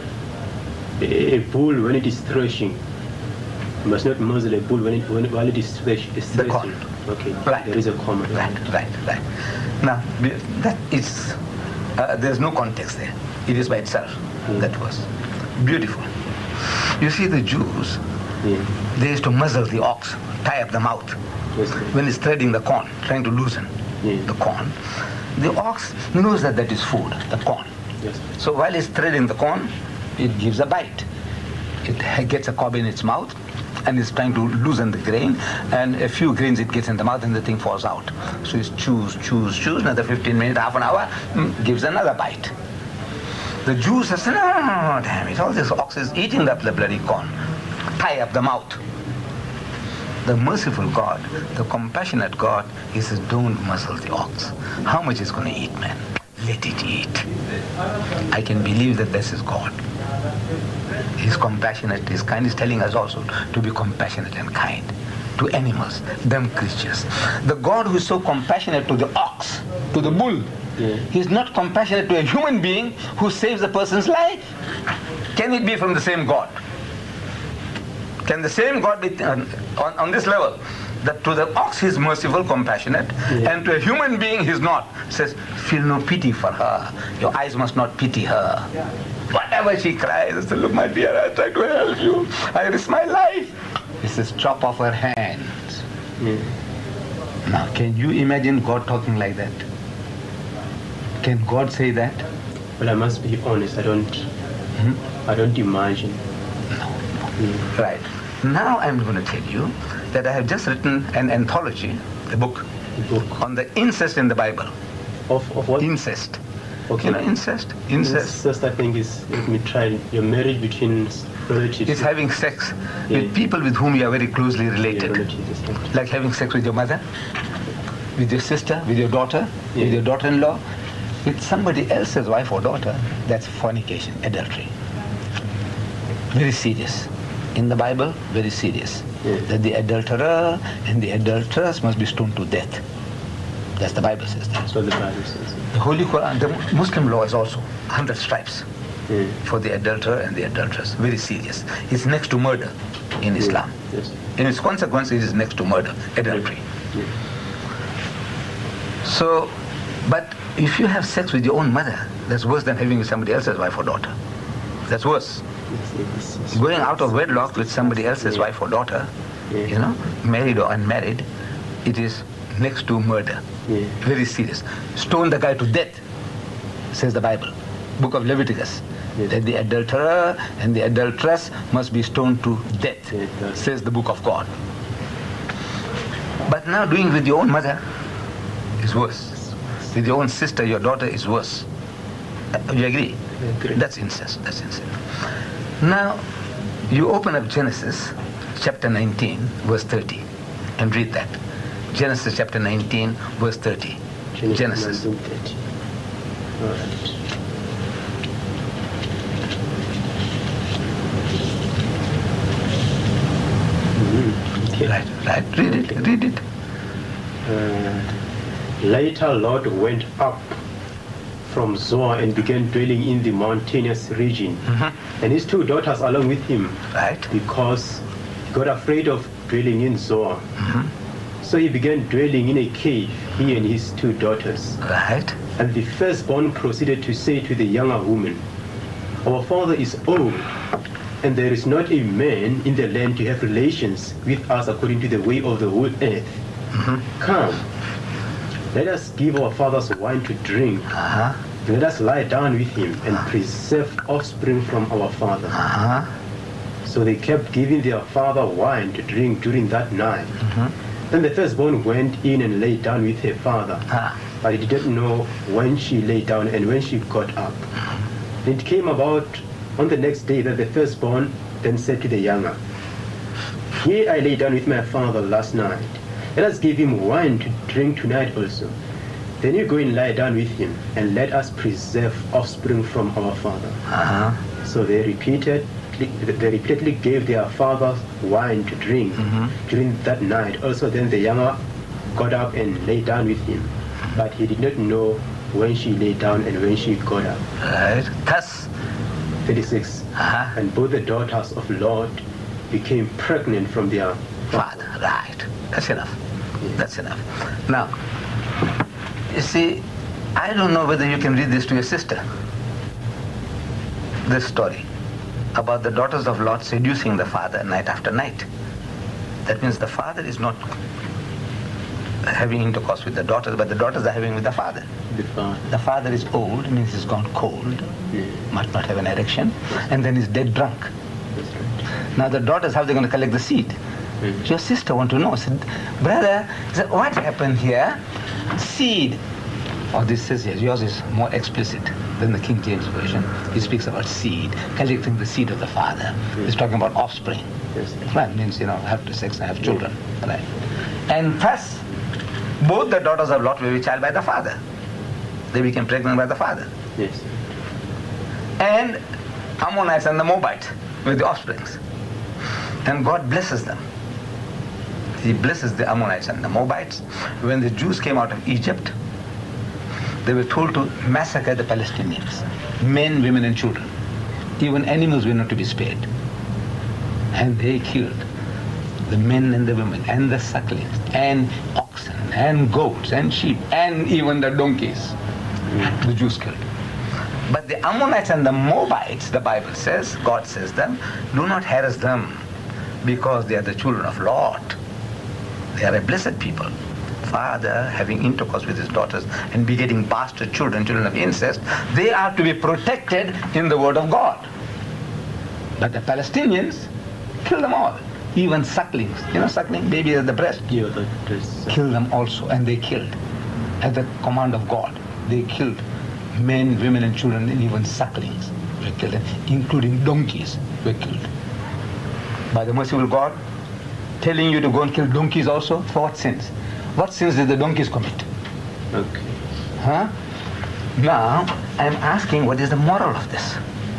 a bull when it is threshing. You must not muzzle a bull while it is threshing." The corn. Okay. Right. There is a comma. Right. Now, that is, there's no context there. It is by itself. That was beautiful. You see, the Jews, they used to muzzle the ox, tie up the mouth. Yes, when it's threading the corn, trying to loosen the corn. The ox knows that is food, the corn. Yes. So while it's threading the corn, it gives a bite. It gets a cob in its mouth and it's trying to loosen the grain, and a few grains it gets in the mouth and the thing falls out. So it chews, another 15 minutes, half an hour, gives another bite. The Jews have said, no, damn it, all this ox is eating up the bloody corn. Tie up the mouth. The merciful God, the compassionate God, he says, don't muzzle the ox. How much is going to eat, man? Let it eat. I can believe that this is God. He's compassionate, he's kind. He's telling us also to be compassionate and kind to animals, them creatures. The God who is so compassionate to the ox, to the bull, he's not compassionate to a human being who saves a person's life. Can it be from the same God? Can the same God be on this level? That to the ox he's merciful, compassionate, and to a human being he's not. Says, feel no pity for her. Your eyes must not pity her. Whatever she cries, I say, look, my dear, I try to help you. I risk my life. He says, chop off her hands. Now, can you imagine God talking like that? Can God say that? Well, I must be honest. I don't imagine. No. Right. Now I'm going to tell you that I have just written an anthology, a book on the incest in the Bible. Of what? Incest. Okay. You know, incest? Incest, I think, is, let me try, your marriage between relatives. It's having sex with people with whom you are very closely related. Relatives, like having sex with your mother, with your sister, with your daughter, with your daughter-in-law, with somebody else's wife or daughter. That's fornication, adultery. Very serious. In the Bible, very serious. That the adulterer and the adulteress must be stoned to death. That's the Bible says that. That's what the Bible says. The Holy Quran, the Muslim law is also 100 stripes for the adulterer and the adulteress. Very serious. It's next to murder in Islam. Yes. In its consequence, it is next to murder, adultery. So, but if you have sex with your own mother, that's worse than having with somebody else's wife or daughter. That's worse. Yes. Going out of wedlock with somebody else's wife or daughter, you know, married or unmarried, it is next to murder. Very serious. Stone the guy to death, says the Bible, book of Leviticus. That the adulterer and the adulteress must be stoned to death, says the book of God. But now doing with your own mother is worse. With your own sister, your daughter is worse. You agree? That's incest. That's incest. Now, you open up Genesis chapter 19, verse 30, and read that. Genesis chapter 19, verse 30. Genesis. 19:30. All right. Okay. Right. Read it. Later, Lot went up from Zoar and began dwelling in the mountainous region, and his two daughters along with him, because he got afraid of dwelling in Zoar. So he began dwelling in a cave, he and his two daughters. And the firstborn proceeded to say to the younger woman, "Our father is old, and there is not a man in the land to have relations with us according to the way of the whole earth. Come, let us give our father's wine to drink. Let us lie down with him and preserve offspring from our father." So they kept giving their father wine to drink during that night. Then the firstborn went in and lay down with her father, but he didn't know when she lay down and when she got up. And it came about on the next day that the firstborn then said to the younger, "Here I lay down with my father last night. Let us give him wine to drink tonight also. Then you go and lie down with him, and let us preserve offspring from our father." So they repeatedly gave their father wine to drink during that night. Also then the younger got up and lay down with him, but he did not know when she lay down and when she got up. Thus, 36. And both the daughters of Lot became pregnant from their father. That's enough. That's enough. Now, you see, I don't know whether you can read this to your sister. This story about the daughters of Lot seducing the father night after night. That means the father is not having intercourse with the daughters, but the daughters are having with the father. The father is old, means he's gone cold, might not have an erection, and then he's dead drunk. Now the daughters, how are they going to collect the seed? Your sister want to know. Said, "Brother," said, "what happened here? Seed." Oh, this says here, yours is more explicit than the King James Version. He speaks about seed, collecting the seed of the father. He's talking about offspring. Right, means, have sex and have children. Right. And thus, both the daughters of Lot were with child by the father. They became pregnant by the father. Yes. And Ammonites and the Moabites were the offsprings. And God blesses them. He blesses the Ammonites and the Moabites. When the Jews came out of Egypt, they were told to massacre the Palestinians, men, women, and children. Even animals were not to be spared. And they killed the men and the women, and the sucklings, and oxen, and goats, and sheep, and even the donkeys. The Jews killed. But the Ammonites and the Moabites, the Bible says, God says them, do not harass them, because they are the children of Lot. They are a blessed people. Father having intercourse with his daughters and begetting bastard children, children of incest, they are to be protected in the word of God. But the Palestinians, kill them all. even sucklings. You know, suckling baby at the breast. Yeah, the breast. Kill them also, and they killed. At the command of God, they killed men, women, and children, and even sucklings were killed, including donkeys were killed. By the merciful God, telling you to go and kill donkeys also, for what sins? What sins did the donkeys commit? Okay. Huh? Now, I'm asking, what is the moral of this?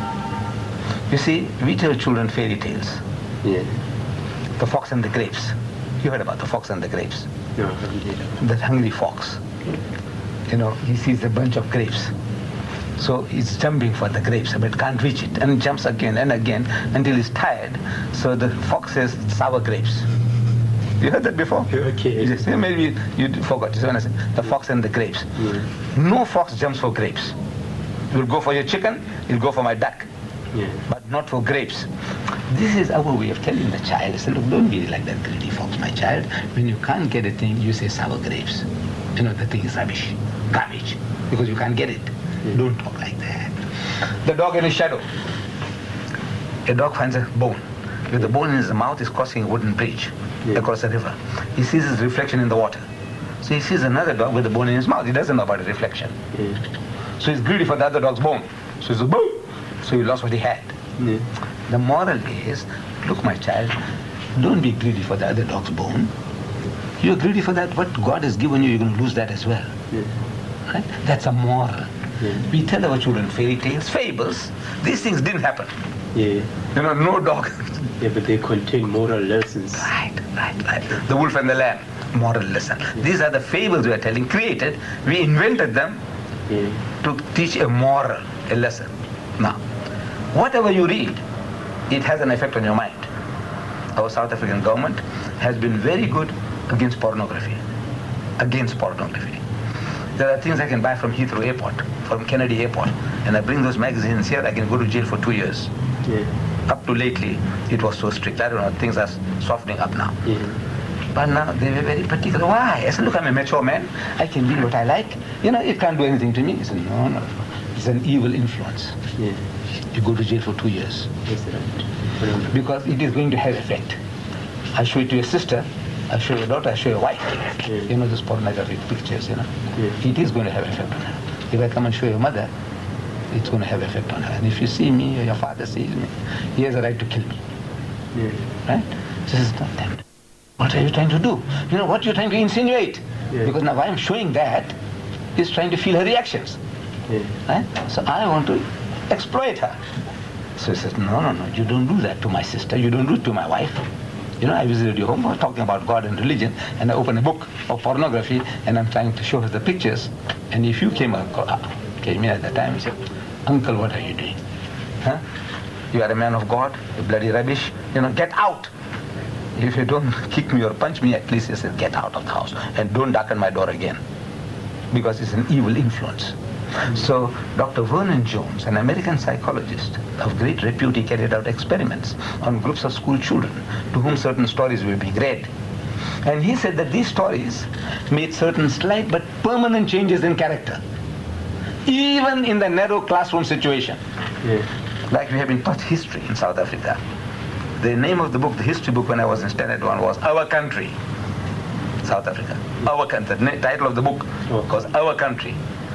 You see, we tell children fairy tales. Yeah. The fox and the grapes. You heard about the fox and the grapes? No, I haven't heard. The hungry fox. You know, he sees a bunch of grapes. So he's jumping for the grapes, but can't reach it, and jumps again and again until he's tired. So the fox says, sour grapes. You heard that before? Okay. Maybe you forgot. You see what I said? The fox and the grapes. Yeah. No fox jumps for grapes. You'll go for your chicken, you'll go for my duck. Yeah. But not for grapes. This is our way of telling the child, I say, look, don't be like that greedy fox, my child. When you can't get a thing, you say sour grapes. You know, the thing is rubbish, garbage, because you can't get it. Yeah. Don't talk like that. The dog in his shadow. A dog finds a bone. With the bone in his mouth, he's crossing a wooden bridge across a river. He sees his reflection in the water. So he sees another dog with a bone in his mouth. He doesn't know about the reflection. Yeah. So he's greedy for the other dog's bone. So he says, boom! So he lost what he had. Yeah. The moral is, look, my child, don't be greedy for the other dog's bone. You're greedy for that. What God has given you, you're going to lose that as well. Yeah. Right? That's a moral. Yeah. We tell our children fairy tales, fables. These things didn't happen. Yeah. You know, no dog. Yeah, but they contain moral lessons. Right. The wolf and the lamb, moral lesson. Yeah. These are the fables we are telling, created. We invented them to teach a moral, a lesson. Now, whatever you read, it has an effect on your mind. Our South African government has been very good against pornography. Against pornography. There are things I can buy from Heathrow Airport, from Kennedy Airport, and I bring those magazines here, I can go to jail for 2 years. Yeah. Up to lately, it was so strict. I don't know, things are softening up now. Yeah. But now they were very particular. Why? I said, look, I'm a mature man. I can read what I like. You know, it can't do anything to me. He said, no. It's an evil influence. Yeah. You go to jail for 2 years. That's right. Because it is going to have effect. I show it to your sister, I show your daughter, I show your wife. Yeah. You know, those pornographic pictures, you know. Yeah. It is going to have effect on her. If I come and show your mother, it's going to have effect on her. And if you see me or your father sees me, he has a right to kill me. Yeah. Right? This is not that. What are you trying to do? You know, what you're trying to insinuate. Yeah. Because now I'm showing that, he's trying to feel her reactions. Yeah. Right? So I want to exploit her. So he says, no, you don't do that to my sister. You don't do it to my wife. You know, I visited your home, I was talking about God and religion, and I opened a book of pornography, and I'm trying to show her the pictures. And if you came in at that time and said, Uncle, what are you doing? Huh? You are a man of God, you bloody rubbish. You know, get out. If you don't kick me or punch me, at least he said, get out of the house and don't darken my door again. Because it's an evil influence. So Dr. Vernon Jones, an American psychologist of great repute, he carried out experiments on groups of school children to whom certain stories were being read. And he said that these stories made certain slight but permanent changes in character, even in the narrow classroom situation. Yeah. Like we have been taught history in South Africa. The name of the book, the history book when I was in Standard 1 was Our Country, South Africa. Our Country, the title of the book was Our Country.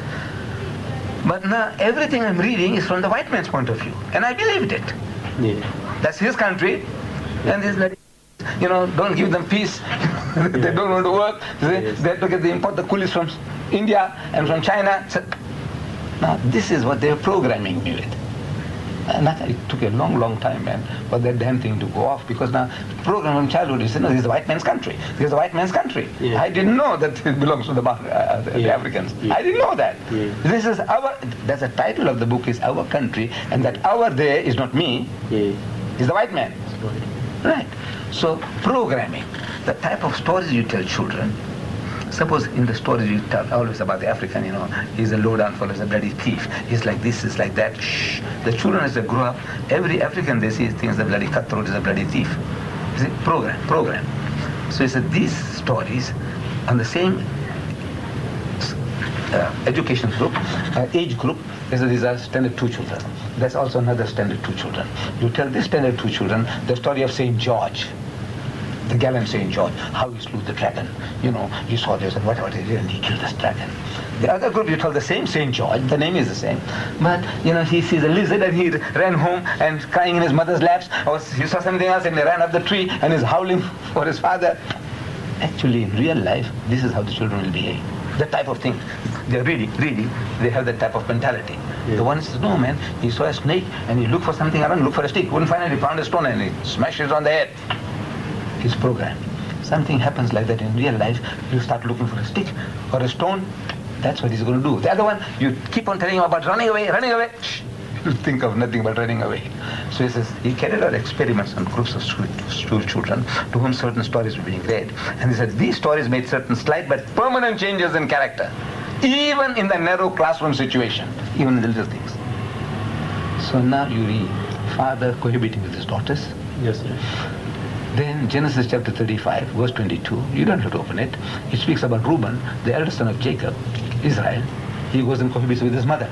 But now everything I'm reading is from the white man's point of view, and I believed it. Yeah. That's his country, and this, you know, don't give them peace. They don't want to work. They import the coolies from India and from China. So, now this is what they're programming me with. And it took a long time, man, for that damn thing to go off, because now the program from childhood is, no, this is the white man's country. This is the white man's country. Yeah. I didn't know that it belongs to the Africans. Yeah. I didn't know that. Yeah. This is that's the title of the book is Our Country, and that our there is not me, is the white man. Right. So programming, the type of stories you tell children. Suppose in the stories you tell always about the African, you know, he's a low-down fellow, he's a bloody thief, he's like this, he's like that. Shh. The children as they grow up, every African they see thinks the bloody cutthroat is a bloody thief. You see, program. So he said these stories on the same education group, age group, these are standard 2 children. That's also another standard 2 children. You tell this standard 2 children the story of St. George. The gallant St. George, how he slew the dragon. You saw this and whatever he did, and he killed this dragon. The other group, you tell the same St. George, the name is the same, but he sees a lizard and he ran home and crying in his mother's laps, or he saw something else and he ran up the tree and is howling for his father. Actually, in real life, this is how the children will behave. That type of thing. They're really, they have that type of mentality. Yeah. The one says, no man, he saw a snake and he looked for something around, looked for a stick, couldn't find it, he found a stone and he smashed it on the head. His program. Something happens like that in real life, you start looking for a stick or a stone, that's what he's going to do. The other one, you keep on telling him about running away, shh, you think of nothing but running away. So he says, he carried out experiments on groups of school children to whom certain stories were being read. And he said, these stories made certain slight but permanent changes in character, even in the narrow classroom situation, even in the little things. So now you read, father cohabiting with his daughters. Yes, sir. Then Genesis chapter 35, verse 22, you don't have to open it. It speaks about Reuben, the eldest son of Jacob, Israel. He goes and cohabits with his mother.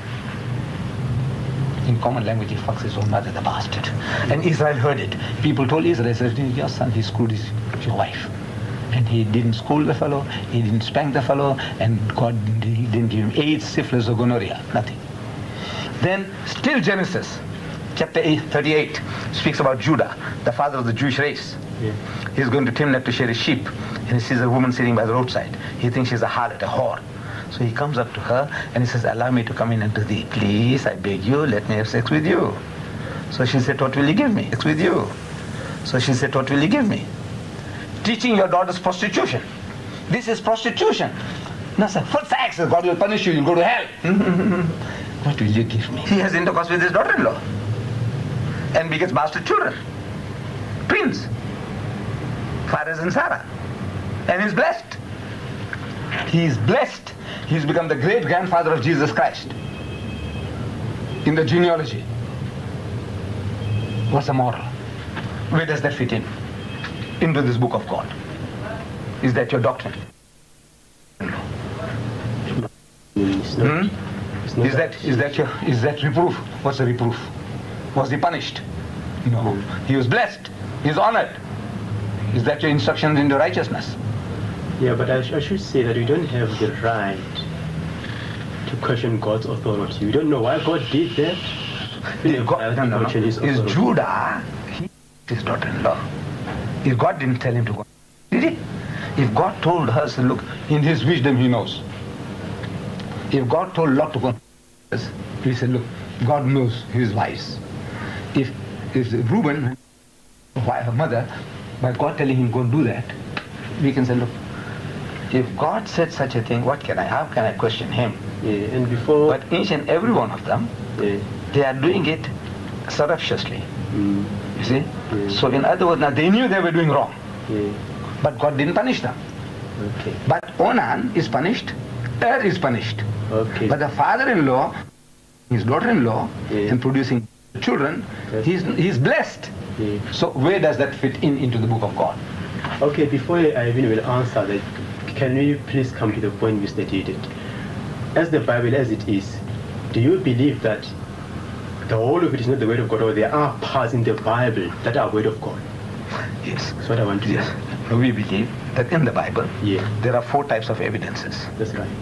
In common language, he fucks his own mother, the bastard. And Israel heard it. People told Israel, said, your son, he screwed your wife. And he didn't school the fellow, he didn't spank the fellow, and God he didn't give him AIDS, syphilis, or gonorrhea, nothing. Then, still Genesis, chapter 38, speaks about Judah, the father of the Jewish race. Yeah. He's going to Timnah to share his sheep, and he sees a woman sitting by the roadside. He thinks she's a harlot, a whore. So he comes up to her and he says, allow me to come in unto thee. Please, I beg you, let me have sex with you. So she said, what will you give me? Sex with you. So she said, what will you give me? Teaching your daughters prostitution. This is prostitution. No, sir, for sex, God will punish you, you'll go to hell. What will you give me? He has intercourse with his daughter-in-law and begets bastard children. Twins. Faraz and Sarah. And he's blessed. He is blessed. He's become the great-grandfather of Jesus Christ in the genealogy. What's the moral? Where does that fit in? Into this book of God. Is that your doctrine? Is that reproof? What's the reproof? Was he punished? No. He was blessed. He is honored. Is that your instruction into righteousness? Yeah, but I should say that we don't have the right to question God's authority. We don't know why God did that. Is Judah, his daughter-in-law. If God didn't tell him to go, did he? If God told her, so look, in his wisdom he knows. If God told Lot to go, he said, look, God knows, he is wise. If Reuben, her mother, by God telling him go and do that, we can say, look, if God said such a thing, how can I question him? Yeah, and before... But each and every one of them, they are doing it surreptitiously. You see? Yeah. So in other words, now they knew they were doing wrong. Yeah. But God didn't punish them. Okay. But Onan is punished, is punished. Okay. But the father-in-law, his daughter-in-law, and producing children, he's blessed. Yeah. So where does that fit into the book of God? Okay, before I even will answer that, can we please come to the point we stated? As the Bible as it is, do you believe that the whole of it is not the word of God, or there are parts in the Bible that are word of God? Yes. That's what I want to know. We believe that in the Bible, there are 4 types of evidences. That's right.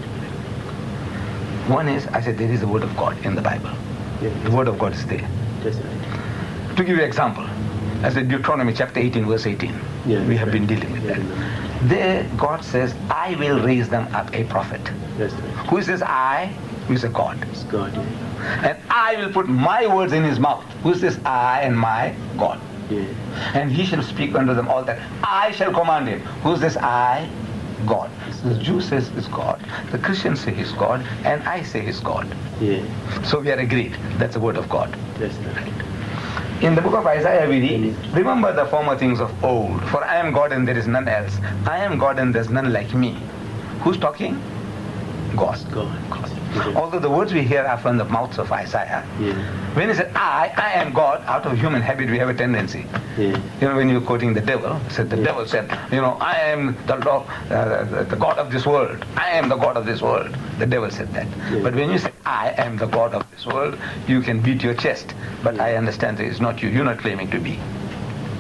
One is, I said, there is the word of God in the Bible. Yeah. The word of God is there. That's right. To give you an example, I said Deuteronomy chapter 18, verse 18. Yeah, we have been dealing with that. There, God says, I will raise them up a prophet. That's right. Who is this I? Who is a God? It's God, yeah. And I will put my words in his mouth. Who is this I and my? God. Yeah. And he shall speak unto them all that. I shall command him. Who is this I? God. So the Jew says it's God. The Christians say he's God. And I say he's God. Yeah. So we are agreed. That's the word of God. That's right. In the book of Isaiah we read, remember the former things of old, for I am God and there is none else. I am God and there is none like me. Who's talking? God. God. Although the words we hear are from the mouths of Isaiah. Yeah. When he said, I am God, out of human habit we have a tendency. Yeah. When you're quoting the devil, said the devil said, I am the God of this world. I am the God of this world. The devil said that. Yeah. But when you say, I am the God of this world, you can beat your chest. But I understand that it's not you. You're not claiming to be.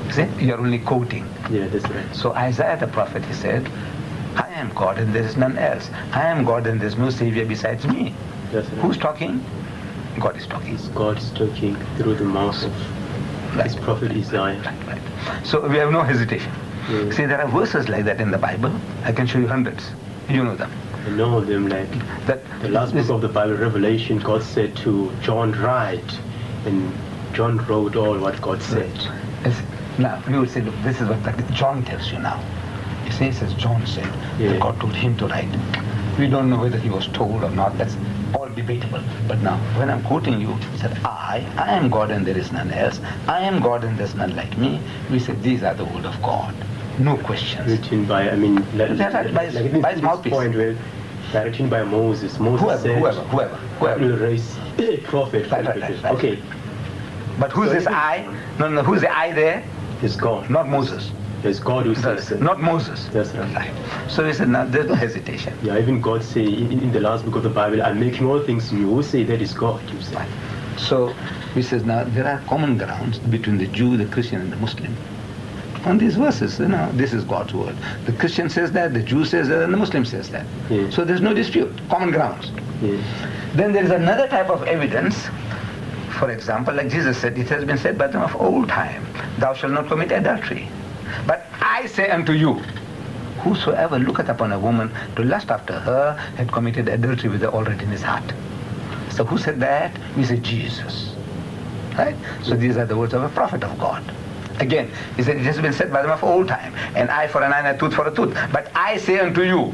See, you're only quoting. Yeah, that's right. So Isaiah the prophet, he said, I am God and there is none else. I am God and there is no Savior besides me. That's right. Who's talking? God is talking. It's God is talking through the mouth of his prophet Isaiah. Right. So we have no hesitation. Yeah. See, there are verses like that in the Bible. I can show you hundreds. You know them. I know them, like that the last book of the Bible, Revelation, God said to John, write, and John wrote all what God said. Yes. Now, you will say, look, this is what John tells you now. He says, John said, that God told him to write. We don't know whether he was told or not. That's all debatable. But now, when I'm quoting you, he said, I am God and there is none else. I am God and there's none like me. We said, these are the word of God. No questions. Written by, I mean, by his mouthpiece. Point where, written by Moses. Moses said, whoever. will raise a prophet. Right. Okay. But who's this I? No, who's the I there? It's God. Not Moses. It's God who says it. Not Moses. That's right. So he said, no, there's no hesitation. Yeah, even God say in the last book of the Bible, I'm making all things new. Who say that is God? You say. Right. So he says, now there are common grounds between the Jew, the Christian, and the Muslim. On these verses, this is God's word. The Christian says that, the Jew says that, and the Muslim says that. Yeah. So there's no dispute, common grounds. Yeah. Then there is another type of evidence. For example, like Jesus said, it has been said by them of old time, thou shalt not commit adultery. But I say unto you, whosoever looketh upon a woman to lust after her had committed adultery with her already in his heart. So who said that? We say Jesus. Right? So these are the words of a prophet of God. Again, he said, it has been said by them of old time, an eye for an eye and a tooth for a tooth. But I say unto you,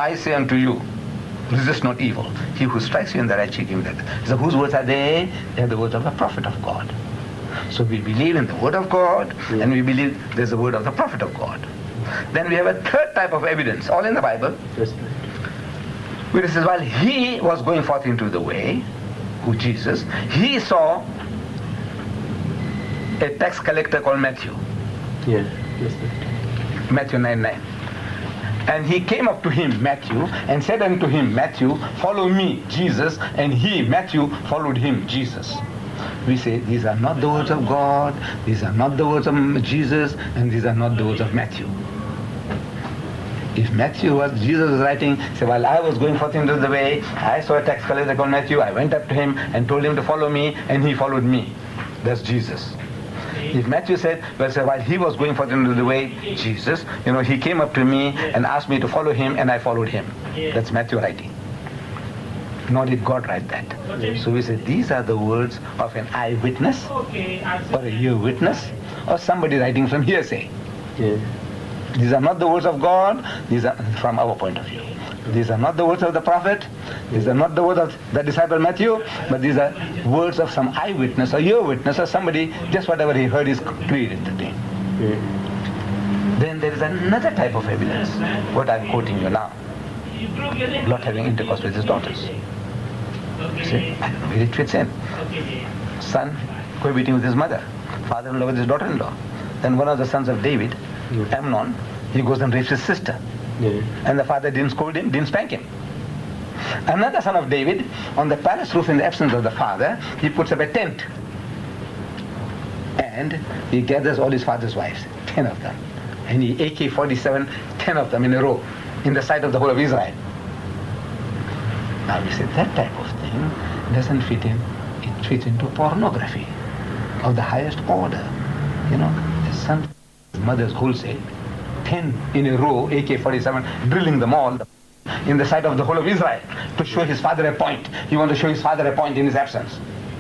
resist not evil. He who strikes you in the right cheek, give him that. So whose words are they? They are the words of the prophet of God. So we believe in the word of God, and we believe there's the word of the prophet of God. Then we have a third type of evidence, all in the Bible. Where it says, while he was going forth into the way, who Jesus, he saw a tax collector called Matthew. Yeah. Matthew 9:9. And he came up to him, Matthew, and said unto him, Matthew, follow me, Jesus. And he, Matthew, followed him, Jesus. We say these are not the words of God, these are not the words of Jesus, and these are not the words of Matthew. If Matthew was, Jesus was writing, say, while I was going forth into the way, I saw a tax collector called Matthew, I went up to him and told him to follow me, and he followed me. That's Jesus. If Matthew said, well, say, while he was going forth into the way, Jesus, he came up to me and asked me to follow him, and I followed him. That's Matthew writing. Nor did God write that. So we say these are the words of an eyewitness, or a ear witness, or somebody writing from hearsay. Yeah. These are not the words of God, these are from our point of view. These are not the words of the prophet, these are not the words of the disciple Matthew, but these are words of some eyewitness or ear witness or somebody, just whatever he heard is created the thing. Yeah. Then there is another type of evidence, what I'm quoting you now. Lot having intercourse with his daughters. See, I don't know where it fits in. Son cohabiting with his mother, father-in-law with his daughter-in-law. Then one of the sons of David, Amnon, he goes and rapes his sister. Yeah. And the father didn't scold him, didn't spank him. Another son of David, on the palace roof in the absence of the father, he puts up a tent. And he gathers all his father's wives, 10 of them. And he AK-47, 10 of them in a row, in the sight of the whole of Israel. Now we say that type of thing doesn't fit in. It fits into pornography of the highest order. The son, his mother's wholesale, 10 in a row, AK-47, drilling them all in the sight of the whole of Israel to show his father a point. He wanted to show his father a point in his absence.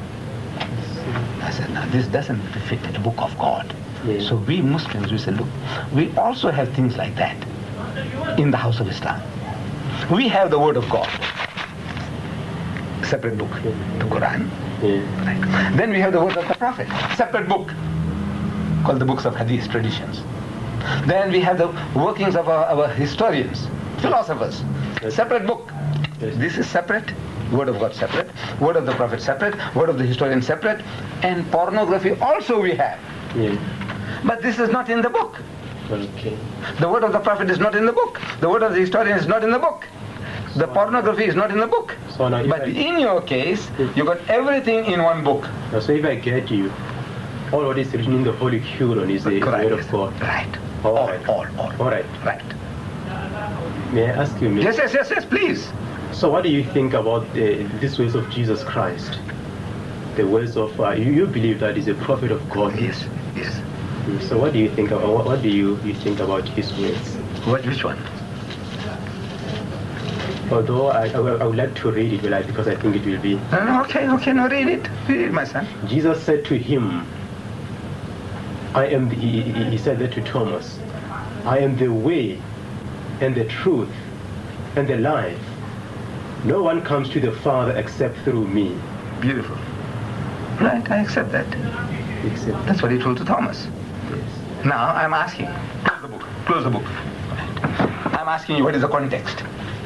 I said, now this doesn't fit the book of God. Yeah. So we Muslims, we say, look, we also have things like that in the house of Islam. We have the word of God, separate book, the Quran. Yeah. Right. Then we have the word of the Prophet, separate book, called the books of Hadith, traditions. Then we have the workings of our historians, philosophers, separate book. Yes. This is separate, word of God separate, word of the Prophet separate, word of the historian separate, and pornography also we have. Yeah. But this is not in the book. Okay. The word of the Prophet is not in the book. The word of the historian is not in the book. The pornography is not in the book. So now but in your case, you got everything in one book. So if I get you, All what is written in the Holy Quran is the word of God. Right. All right. Right. May I ask you, Yes, please. So what do you think about these words of Jesus Christ? The words of, you believe that he's a prophet of God? Yes. So what do you think about, what do you think about his words? Which one? Although I would like to read it, because I think it will be... Okay, no, read it. Read it, my son. Jesus said to him, he said that to Thomas, I am the way and the truth and the life. No one comes to the Father except through me. Beautiful. Right, I accept that. That's what he told to Thomas. Yes. Now I'm asking, close the book. I'm asking you, what is the context?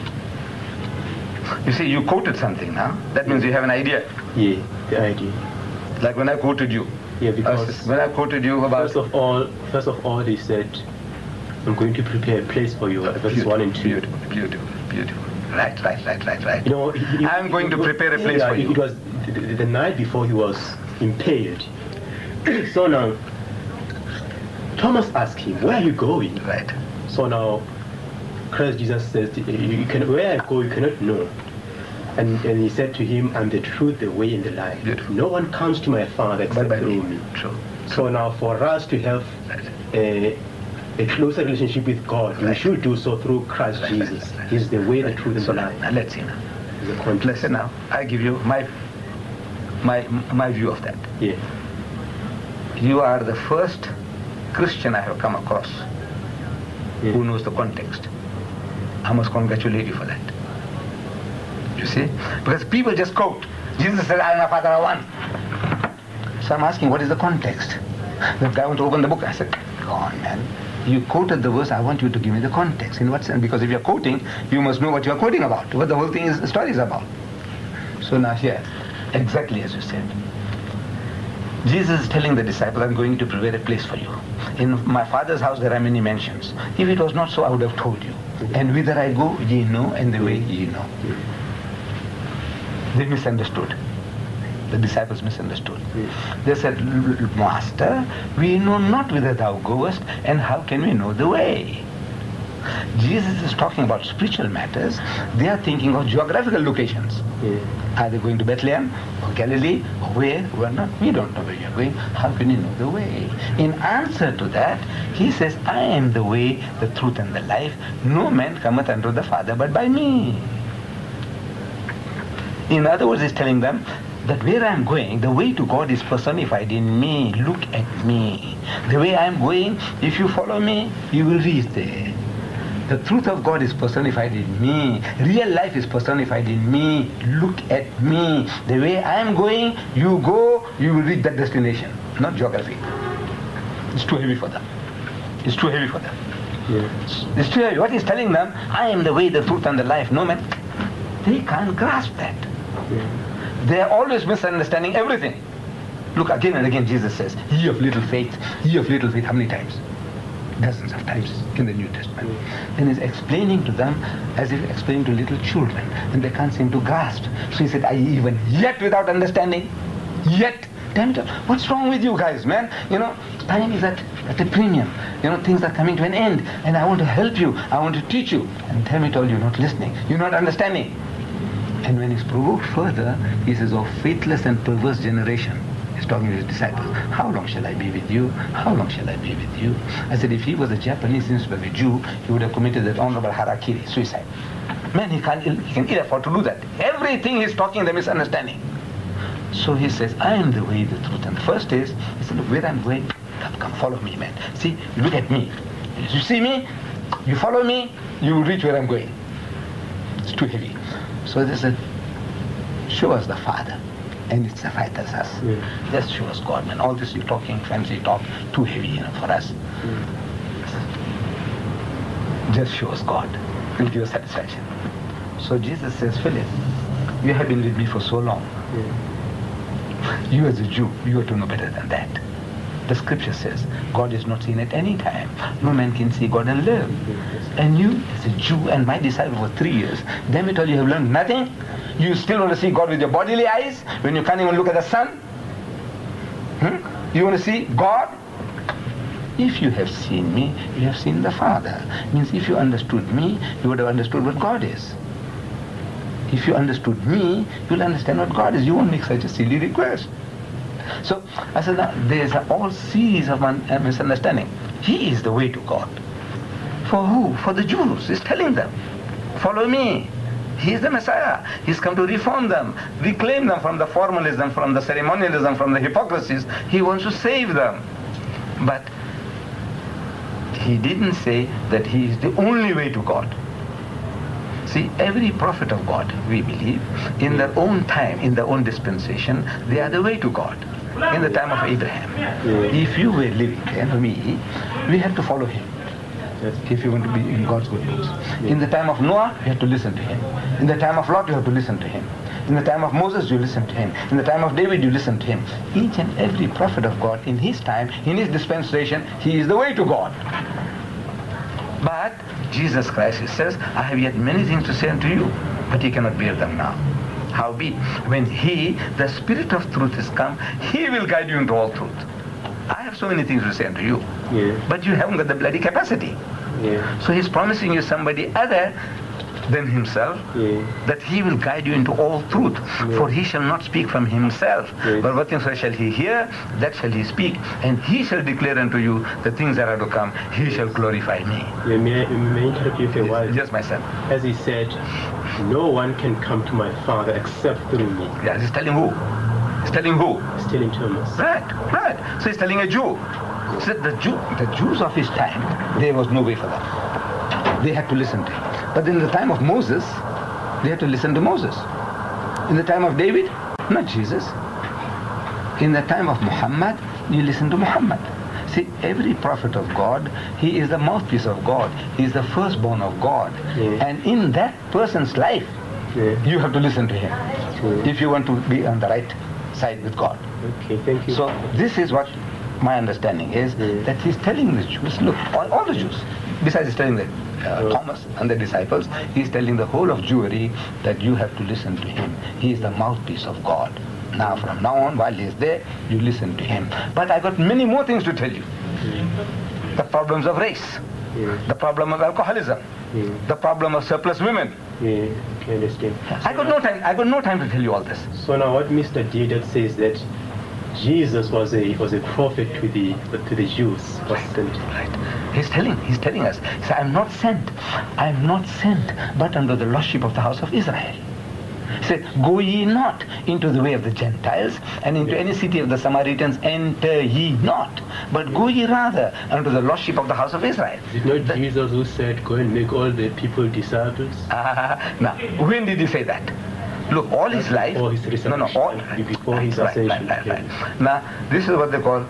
You see, you quoted something now. That means you have an idea. Yeah, the idea. Like when I quoted you. Yeah, because when I quoted you about... First of all, he said, I'm going to prepare a place for you, verses 1 and 2. Beautiful. Right. You know, I'm going to prepare a place for you. It was the night before he was impaled. So now, Thomas asked him, where are you going? Right. So now, Christ Jesus says, where I go, you cannot know. And he said to him, I'm the truth, the way, and the life. Beautiful. No one comes to my Father except through me. True. So now, for us to have a closer relationship with God, we should do so through Christ Jesus. He's the way, the truth, and the life. Now let's see now. Listen now. I give you my view of that. Yeah. You are the first Christian I have come across who knows the context. I must congratulate you for that. You see? Because people just quote. Jesus said, I and my Father are one. So I'm asking, what is the context? The guy wants to open the book. I said, go on, man. You quoted the verse, I want you to give me the context. In what sense? Because if you're quoting, you must know what you're quoting about, what the whole the story is about. So now here, exactly as you said. Jesus is telling the disciples, I'm going to prepare a place for you. In my Father's house there are many mansions. If it was not so, I would have told you. And whither I go, ye know, and the way ye know. They misunderstood. The disciples misunderstood. They said, Master, we know not whither thou goest, and how can we know the way? Jesus is talking about spiritual matters. They are thinking of geographical locations. Are they going to Bethlehem or Galilee or where? Well, not. We don't know where you're going. How can you know the way? In answer to that, he says, I am the way, the truth, and the life. No man cometh unto the Father but by me. In other words, he's telling them that where I am going, the way to God is personified in me. Look at me. The way I am going, if you follow me, you will reach there. The truth of God is personified in me. Real life is personified in me. Look at me. The way I am going, you go, you will reach that destination. Not geography. It's too heavy for them. It's too heavy for them. Yeah. It's too heavy. What he's telling them, I am the way, the truth, and the life. No man, they can't grasp that. Yeah. They are always misunderstanding everything. Look, again and again Jesus says, ye of little faith, ye of little faith. How many times? Dozens of times in the New Testament. Then he's explaining to them as if explaining to little children, and they can't seem to grasp. So he said, I even yet without understanding, yet. Damn it, what's wrong with you guys, man? You know, time is at a premium. You know, things are coming to an end, and I want to help you, I want to teach you. And damn it all, you're not listening, you're not understanding. And when he's provoked further, he says, oh, faithless and perverse generation. He's talking to his disciples. How long shall I be with you? How long shall I be with you? I said, if he was a Japanese instead of a Jew, he would have committed that honorable harakiri, suicide. Man, he can ill afford to do that. Everything he's talking, they're misunderstanding. So he says, I am the way, the truth. And the first is, he said, look, where I'm going, come follow me, man. See, look at me. You see me? You follow me, you will reach where I'm going. It's too heavy. So they said, show us the Father. And it suffices us. Yeah. Just show us God, man. All this you're talking, fancy talk, too heavy, you know, for us. Just show us God. It'll give us satisfaction. So Jesus says, Philip, you have been with me for so long. Yeah. You as a Jew, you ought to know better than that. The scripture says, God is not seen at any time. No man can see God and live. And you, as a Jew and my disciple for 3 years, damn it all, you have learned nothing? You still want to see God with your bodily eyes when you can't even look at the sun? You want to see God? If you have seen me, you have seen the Father. Means if you understood me, you would have understood what God is. If you understood me, you'll understand what God is. You won't make such a silly request. So I said, now, there's a whole series of misunderstanding. He is the way to God. For who? For the Jews. He's telling them, follow me. He is the Messiah. He's come to reform them, reclaim them from the formalism, from the ceremonialism, from the hypocrisies. He wants to save them. But he didn't say that he is the only way to God. See, every prophet of God, we believe, in their own time, in their own dispensation, they are the way to God. In the time of Abraham, if you were living there, me, we had to follow him. If you want to be in God's good books. In the time of Noah, you have to listen to him. In the time of Lot, you have to listen to him. In the time of Moses, you listen to him. In the time of David, you listen to him. Each and every prophet of God, in his time, in his dispensation, he is the way to God. But Jesus Christ, he says, I have yet many things to say unto you, but ye cannot bear them now. Howbeit, when he, the Spirit of truth, is come, he will guide you into all truth. I have so many things to say unto you, but you haven't got the bloody capacity. So he's promising you somebody other than himself, that he will guide you into all truth. For he shall not speak from himself, but what things shall he hear, that shall he speak, and he shall declare unto you the things that are to come. He shall glorify me. May I interrupt you for a while? Yes, my son. As he said, no one can come to my Father except through me. Yeah, he's telling who? He's telling who? He's telling Thomas. Right. So he's telling a Jew. So the Jews of his time, there was no way for them. They had to listen to him. But in the time of Moses, they had to listen to Moses. In the time of David, not Jesus. In the time of Muhammad, you listen to Muhammad. See, every prophet of God, he is the mouthpiece of God. He is the firstborn of God. And in that person's life, you have to listen to him if you want to be on the right side with God. Okay, thank you. So this is what my understanding is, that he's telling the Jews, look, all the Jews, besides he's telling the Thomas and the disciples, he's telling the whole of Jewry that you have to listen to him. He is the mouthpiece of God. Now, from now on, while he's there, you listen to him. But I got many more things to tell you. The problems of race, the problem of alcoholism, the problem of surplus women. I understand. I got no time to tell you all this. So now what Mr. Didat says that Jesus was a prophet to the Jews. Right. He's telling us. He said, I'm not sent, but under the lordship of the house of Israel. He said, go ye not into the way of the Gentiles, and into any city of the Samaritans enter ye not, but go ye rather unto the lordship of the house of Israel. Is it not Jesus who said, go and make all the people disciples? Now, when did he say that? Look, all his life, before his resurrection, before his ascension. Right. Now, this is what they call,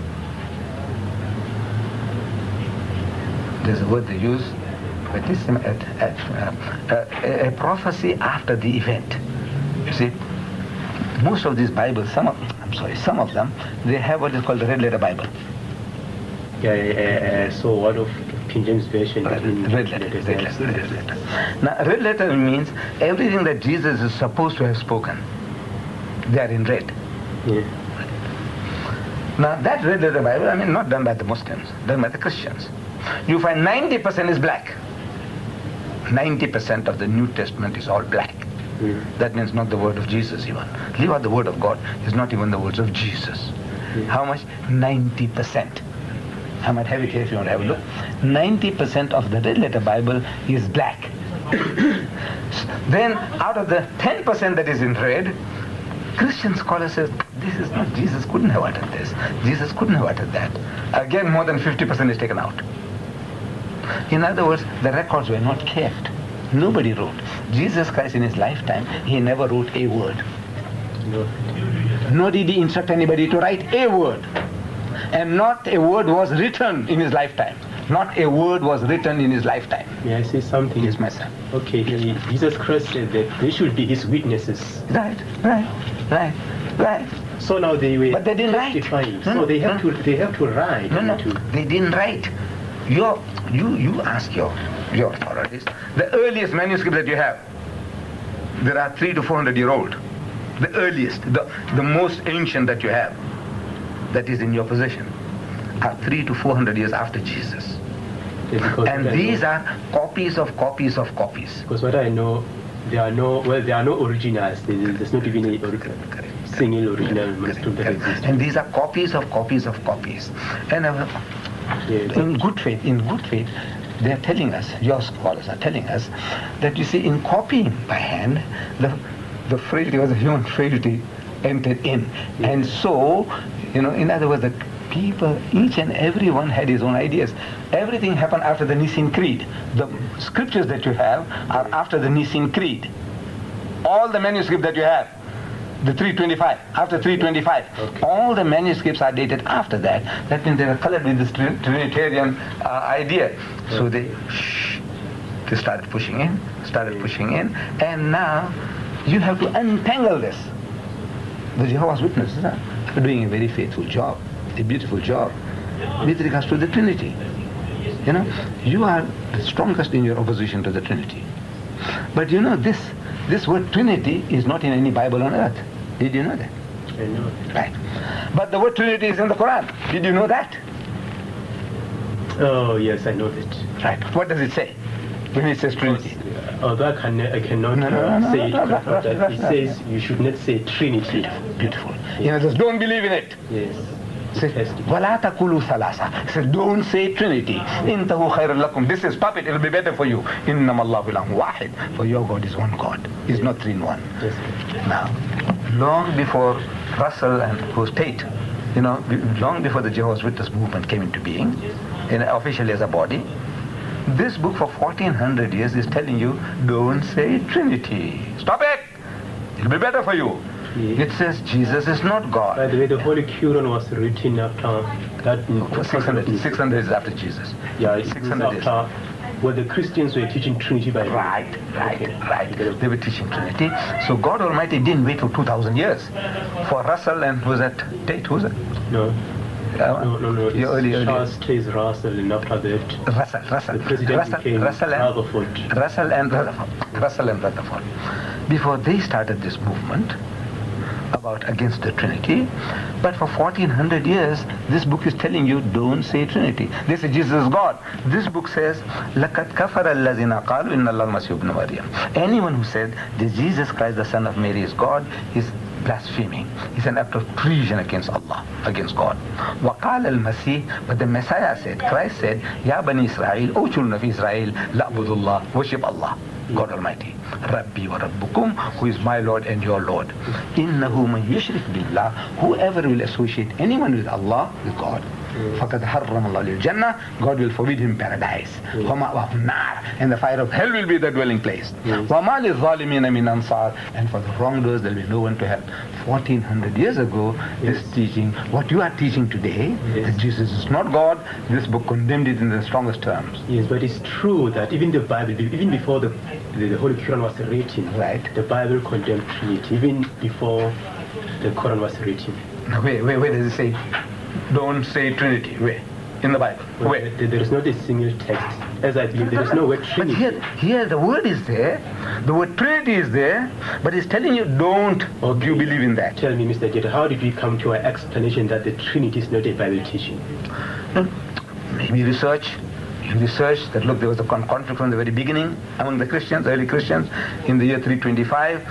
there's a word they use, but this a prophecy after the event. You see, most of these Bibles, some of them, they have what is called the red letter Bible. So what of King James Version? Red letter. Now, red letter means everything that Jesus is supposed to have spoken, they are in red. Now, that red letter Bible, not done by the Muslims, done by the Christians. You find 90% is black. 90% of the New Testament is all black. That means not the word of Jesus even. Leave out the word of God, it's not even the words of Jesus. How much? 90%. I might have it here if you want to have a look. 90% of the red letter Bible is black. Then out of the 10% that is in red, Christian scholars say, this is not, Jesus couldn't have uttered this. Jesus couldn't have uttered that. Again, more than 50% is taken out. In other words, the records were not kept. Nobody wrote. Jesus Christ in his lifetime, he never wrote a word. Nor did he instruct anybody to write a word. And not a word was written in his lifetime. Not a word was written in his lifetime. May I say something? Yes, my son. Okay, Jesus Christ said that they should be his witnesses. Right. So now they were but they didn't testifying. write. So they have to write. No, they didn't write. You ask your authorities. The earliest manuscript that you have, there are 300 to 400 year old. The earliest, the most ancient that you have. that is in your possession are 300 to 400 years after Jesus. And these are copies of copies of copies. Because what I know, there are no originals. There's not even a single original manuscript that exists. And these are copies of copies of copies. And in good faith, they are telling us, your scholars are telling us, that you see, in copying by hand, the frailty was a human frailty entered in. And so, in other words, the people, each and every one had his own ideas. Everything happened after the Nicene Creed. The scriptures that you have are after the Nicene Creed. All the manuscripts that you have, the 325, after 325, all the manuscripts are dated after that. That means they were colored with this Trinitarian idea. So they started pushing in, and now you have to untangle this. The Jehovah's Witnesses are doing a very faithful job, a beautiful job with regards to the Trinity. You are the strongest in your opposition to the Trinity. But this word Trinity is not in any Bible on earth. Did you know that? I know. Right. But the word Trinity is in the Quran. Did you know that? Oh, yes, I know that. Right. What does it say when it says Trinity? Although I cannot say it. It says you should not say Trinity. Beautiful. Just don't believe in it. Yes. وَلَا تَقُولُوا ثَلَاثَةً. It says, don't say Trinity. إِنْتَهُ خَيْرٌ لَكُمْ. This is puppet, it will be better for you. إِنَّمَا اللَّهُ إِلَهٌ وَاحِدٌ. For your God is one God. He's not three in one. Yes. Now, long before Russell and Tate, long before the Jehovah's Witness movement came into being, officially as a body, this book for 1400 years is telling you, don't say Trinity. Stop it! It'll be better for you. It says Jesus is not God. By the way, the Holy Quran was written after that. 600 years after Jesus. Yeah, it's 600 years. Well, the Christians were teaching Trinity by Right. They were teaching Trinity. So God Almighty didn't wait for 2,000 years for Russell and who's that? Tate, who's it? No. No. Early. Charles Taze Russell, and after that, Russell. The president became Rutherford. Russell and Rutherford. Before they started this movement against the Trinity, but for 1400 years this book is telling you, don't say Trinity. They say Jesus is God. This book says, لَقَدْ كَفَرَ الَّذِينَ قَالُوا إِنَّ اللَّهَ الْمَسِيحُ ابْنُ مَرْيَمَ. Anyone who said that Jesus Christ, the Son of Mary, is God, is blaspheming. It's an act of treason against Allah, against God. وَقَالَ الْمَسِيحُ. But the Messiah said, Christ said, يَا بَنِي إِسْرَائِيلَ, O children of Israel, لَعْبُدُ اللَّهِ, worship Allah, God Almighty. Rabbi wa Rabbukum, who is my Lord and your Lord. Innahu man yushrik billah, whoever will associate anyone with Allah, with God, فَقَدْ حَرَّمَ اللَّهُ الْجَنَّةِ, God will forbid him paradise. وَمَأْوَاهُ النَّارِ, and the fire of hell will be the dwelling place. وَمَا لِلظَّالِمِينَ مِنْ أَنصَارٍ, and for the wrongdoers there will be no one to help. 1400 years ago, this teaching, what you are teaching today, that Jesus is not God, this book condemned it in the strongest terms. Yes, but it's true that even the Bible, even before the Holy Quran was written, the Bible condemned Trinity, even before the Quran was written. Where does it say, don't say Trinity? Where? In the Bible? Well, where? There is not a single text. As I believe, there is no word Trinity. But here the word is there, the word Trinity is there, but it's telling you, don't you believe in that. Tell me, Mr. Jetta, how did we come to our explanation that the Trinity is not a Bible teaching? Maybe research that, look, there was a conflict from the very beginning among the Christians, early Christians, in the year 325,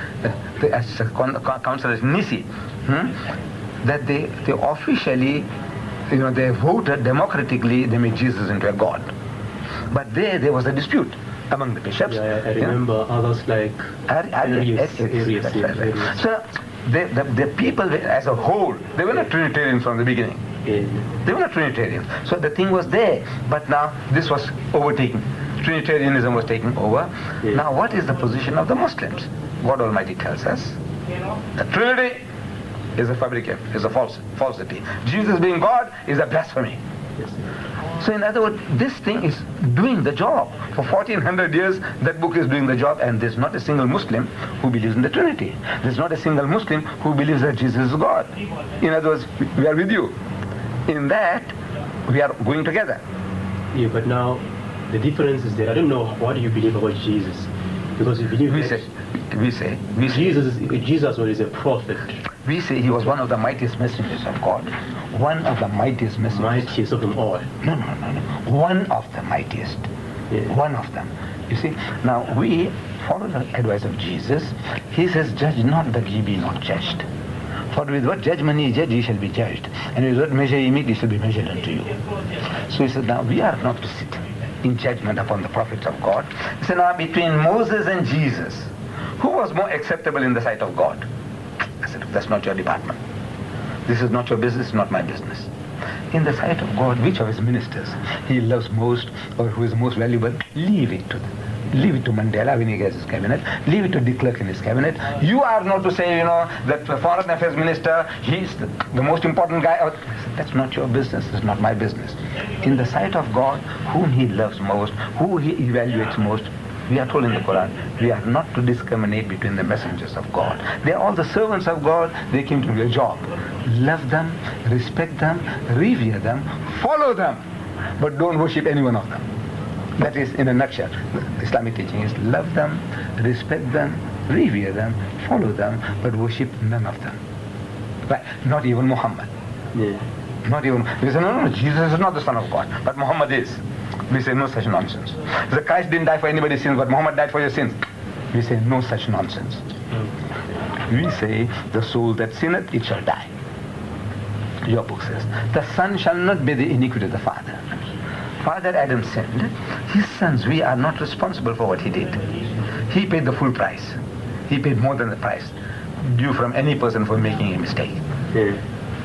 the Council of Nicaea, that they officially, they voted democratically, they made Jesus into a God. But there was a dispute among the bishops. Yeah, I remember others like Arius. So the people as a whole, they were not Trinitarians from the beginning. They were not Trinitarians. So the thing was there, but now this was overtaken. Trinitarianism was taking over. Now what is the position of the Muslims? God Almighty tells us the Trinity is a fabrication, is a falsity. Jesus being God is a blasphemy. So in other words, this thing is doing the job. For 1400 years, that book is doing the job, and there's not a single Muslim who believes in the Trinity. There's not a single Muslim who believes that Jesus is God. In other words, we are with you. In that, we are going together. Yeah, but now, the difference is that I don't know what you believe about Jesus. Because you believe we say Jesus was a prophet. We say he was one of the mightiest messengers of God, One of the mightiest messengers. Mightiest of them all. No. One of the mightiest. Yeah. One of them. You see, now we follow the advice of Jesus. He says, judge not that ye be not judged. For with what judgment ye judge, ye shall be judged. And with what measure ye meet, ye shall be measured unto you. So he said, now we are not to sit in judgment upon the prophets of God. He said, now between Moses and Jesus, who was more acceptable in the sight of God? I said, that's not your department. This is not your business, not my business. In the sight of God, which of his ministers he loves most or who is most valuable, leave it to them. Leave it to Mandela when he gets his cabinet. Leave it to de Klerk in his cabinet. You are not to say, that foreign affairs minister, he's the most important guy. That's not your business. It's not my business. In the sight of God, whom he loves most, who he evaluates most, we are told in the Quran, we are not to discriminate between the messengers of God. They are all the servants of God. They came to do a job. Love them, respect them, revere them, follow them, but don't worship any one of them. That is, in a nutshell, the Islamic teaching is love them, respect them, revere them, follow them, but worship none of them. Right? Not even Muhammad. Yeah. Not even. We say, no, Jesus is not the Son of God, but Muhammad is. We say, no such nonsense. The Christ didn't die for anybody's sins, but Muhammad died for your sins. We say, no such nonsense. We say, the soul that sinneth, it shall die. Your book says, the son shall not bear the iniquity of the father. Father Adam sinned. His sons, we are not responsible for what he did. He paid the full price. He paid more than the price due from any person for making a mistake. Yeah.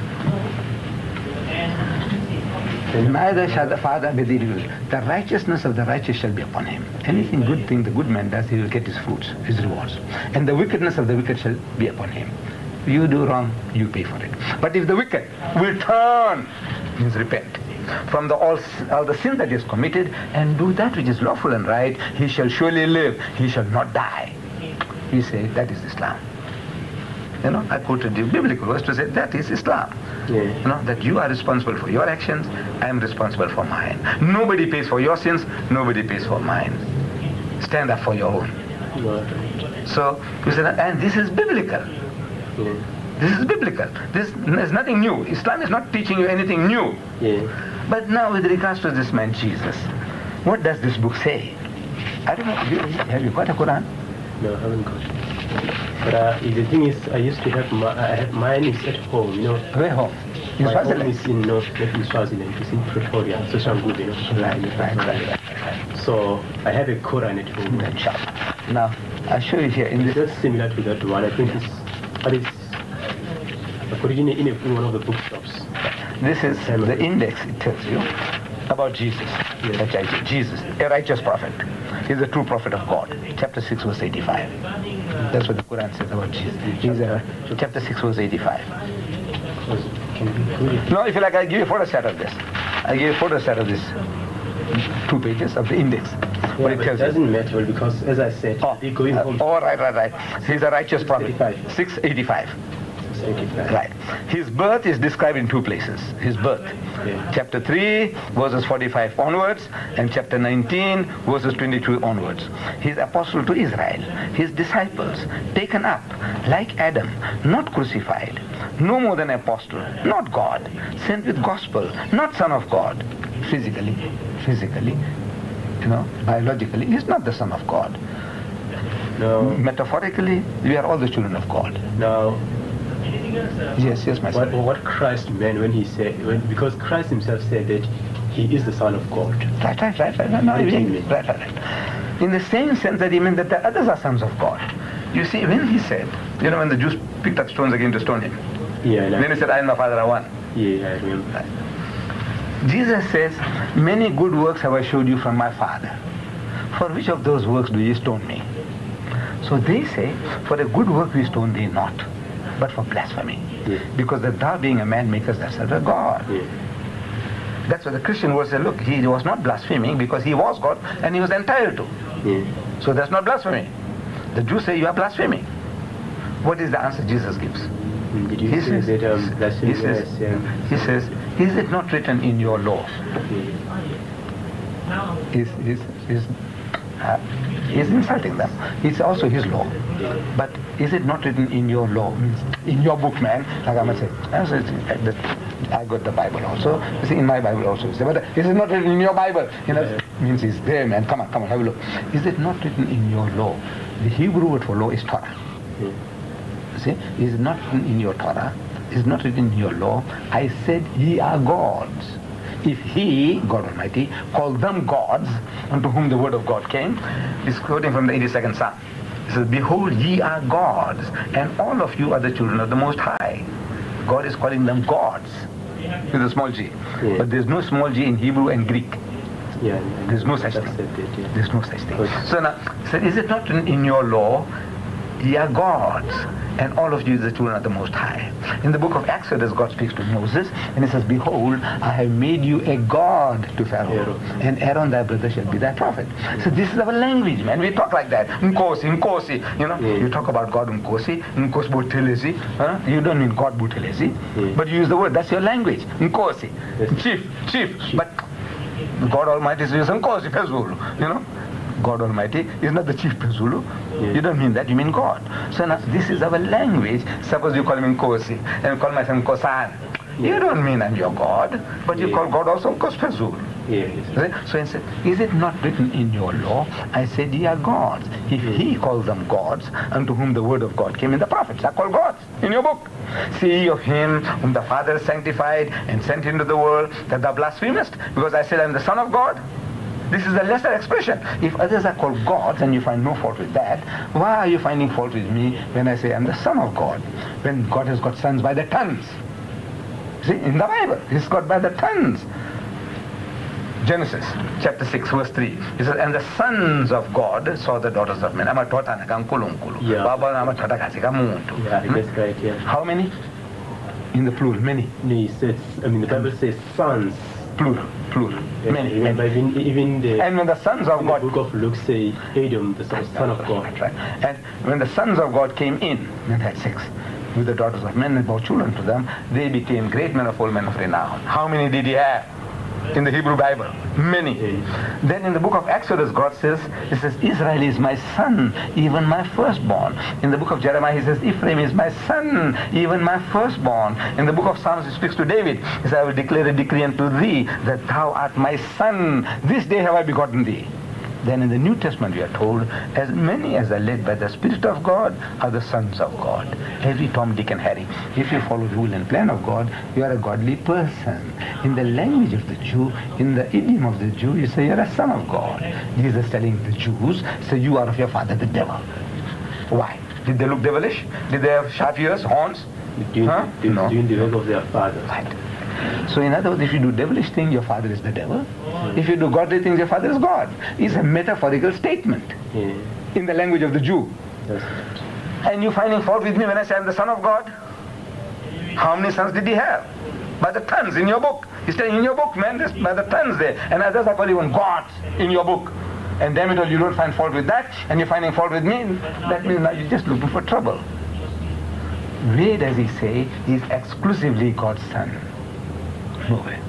Neither shall the father be the iniquity. The righteousness of the righteous shall be upon him. Anything good thing the good man does, he will get his fruits, his rewards. And the wickedness of the wicked shall be upon him. You do wrong, you pay for it. But if the wicked will turn, means repent, from all the sin that he has committed and do that which is lawful and right, he shall surely live, he shall not die. We say that is Islam. I quoted the biblical verse to say that is Islam. Yeah. That you are responsible for your actions, I am responsible for mine. Nobody pays for your sins, nobody pays for mine. Stand up for your own. Right. So you said, and this is biblical. Yeah. This is biblical. There's nothing new. Islam is not teaching you anything new. Yeah. But now with regards to this man Jesus, what does this book say? I don't know, have you got a Quran? No, I haven't got it. But the thing is, I used to have mine is at home, Where home? In my Swaziland? home is in, not in Swaziland, it's in Pretoria, Soshanguve, Right. So I have a Quran at home. Now, I'll show you here. It's not similar to that one. I think it's originated in one of the bookshops. This is the index, it tells you about Jesus. Yes. Jesus, a righteous prophet. He's a true prophet of God. Chapter 6, verse 85. That's what the Quran says about Jesus. He's chapter 6, verse 85. No, if you like, I'll give you a photostat of this. I'll give you a photostat of this 2 pages of the index. Yeah, it doesn't matter because, as I said, they're going home. Right. He's a righteous prophet. 685. Right. His birth is described in 2 places. His birth. Yeah. Chapter 3, verses 45 onwards, and chapter 19, verses 22 onwards. His apostle to Israel. His disciples, taken up, like Adam, not crucified, no more than apostle, not God, sent with gospel, not son of God. Physically, biologically, he's not the son of God. No. Metaphorically, we are all the children of God. No. Yes, my son. What Christ meant when he said, because Christ himself said that he is the Son of God. Right. In the same sense that he meant that the others are sons of God. You see, when he said, when the Jews picked up stones again to stone him. Yeah. Then he said, I and my Father are one. Yeah, I remember. Jesus says, many good works have I showed you from my Father. For which of those works do ye stone me? So they say, for a good work we stone thee not, but for blasphemy. Yeah. Because that thou being a man makest thyself a God. Yeah. That's what the Christian would say, look, he was not blaspheming because he was God and he was entitled to. Yeah. So that's not blasphemy. The Jews say you are blaspheming. What is the answer Jesus gives? Did you say that blasphemy? He says, is it not written in your law? He's insulting them. It's also his law. But is it not written in your law? In your book, man, like I must say. I got the Bible also. You see, in my Bible also. But this is not written in your Bible. Means it's there, man. Come on, have a look. Is it not written in your law? The Hebrew word for law is Torah. You see, is it not written in your Torah? Is not written in your law? I said, ye are gods. If he, God Almighty, called them gods, unto whom the word of God came, he's quoting from the 82nd Psalm. He says, behold, ye are gods, and all of you are the children of the Most High. God is calling them gods with a small g. Yeah. But there's no small g in Hebrew and Greek. Yeah. There's no such thing. There's no such thing. So now, is it not in your law, ye are gods, and all of you are the children of the Most High? In the book of Exodus, God speaks to Moses, and he says, behold, I have made you a god to Pharaoh, and Aaron thy brother shall be thy prophet. So this is our language, man. We talk like that. Nkosi. You talk about God Nkosi Butelezi. You don't mean God Butelezi, but you use the word. That's your language. Nkosi. Chief. But God Almighty is Nkosi Pezulu, God Almighty is not the chief Pezulu. You don't mean that, you mean God. So now this is our language. Suppose you call me Nkosi and call myself Nkosan. You don't mean I'm your God, but you call God also Nkos Pezulu. So instead, is it not written in your law? I said, ye are gods. If he calls them gods, unto whom the word of God came in the prophets, are called gods in your book. See ye of him whom the Father sanctified and sent into the world, that thou blasphemest, because I said I am the Son of God? This is a lesser expression. If others are called gods and you find no fault with that, why are you finding fault with me when I say I'm the Son of God? When God has got sons by the tons. See, in the Bible, he's got by the tons. Genesis chapter 6 verse 3. He says, and the sons of God saw the daughters of men. That's right, yeah. How many? In the plural, many. No, he says, the Bible says sons. Plural. Many. Even the, and when the sons of God, the book of Luke say Adam, the son of God. Right. And when the sons of God came in that 6, with the daughters of men and bore children to them, they became great men of all men of renown. How many did he have in the Hebrew Bible? Many. Then in the book of Exodus, God says, Israel is my son, even my firstborn. In the book of Jeremiah, he says, Ephraim is my son, even my firstborn. In the book of Psalms, he speaks to David. He says, I will declare a decree unto thee, that thou art my son. This day have I begotten thee. Then in the New Testament we are told, as many as are led by the Spirit of God are the sons of God. Every Tom, Dick and Harry. If you follow the will and plan of God, you are a godly person. In the language of the Jew, in the idiom of the Jew, you say you're a son of God. Jesus telling the Jews, say you are of your father the devil. Why? Did they look devilish? Did they have sharp ears, horns? No. Doing the work of their father. Right. So in other words, if you do devilish things, your father is the devil. If you do godly things, your father is God. It's a metaphorical statement in the language of the Jew. Yes. And you finding fault with me when I say I'm the son of God? How many sons did he have? By the tons in your book. He's saying in your book, man, there's by the tons there. And others are called even gods in your book. And damn it all, you don't find fault with that, and you're finding fault with me. That means now you're just looking for trouble. Where does he say he's exclusively God's son? Nowhere.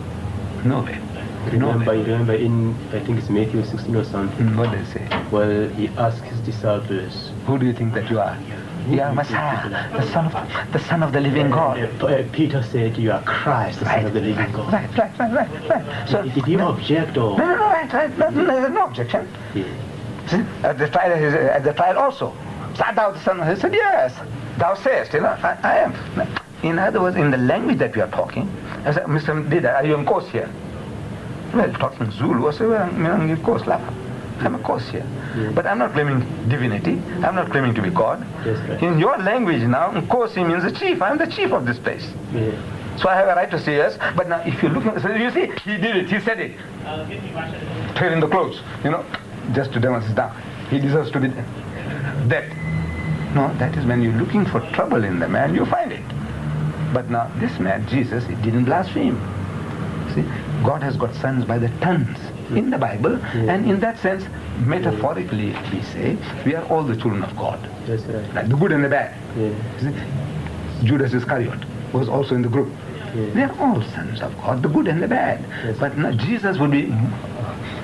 Remember in, I think it's Matthew 16 or something. What does it say? Well, he asked his disciples, who do you think that you are? You are Messiah, the son of the living God. Peter said, you are Christ, the son of the living God. Right. So did you object or? No, right. There's no objection. Yeah. See, at the trial also. Art thou the son? He said, yes. Thou sayest, I am. In other words, in the language that we are talking, I said, Mr. Dida, are you in course here? Well, talking Zulu, I said, well, I'm in course, I'm a course here. Yeah. But I'm not claiming divinity. I'm not claiming to be God. Yes, right. In your language now, Nkosi means the chief. I'm the chief of this place. Yeah. So I have a right to say yes. But now if you're looking, so you see, he did it, he said it. Tearing the clothes, just to demonstrate that. He deserves to be dead. No, that is when you're looking for trouble in the man, you find it. But now this man, Jesus, he didn't blaspheme. See, God has got sons by the tons in the Bible, and in that sense, metaphorically, we say, we are all the children of God. That's right. Like the good and the bad. Yeah. See, Judas Iscariot was also in the group. Yeah. They are all sons of God, the good and the bad. Yes. But now Jesus would be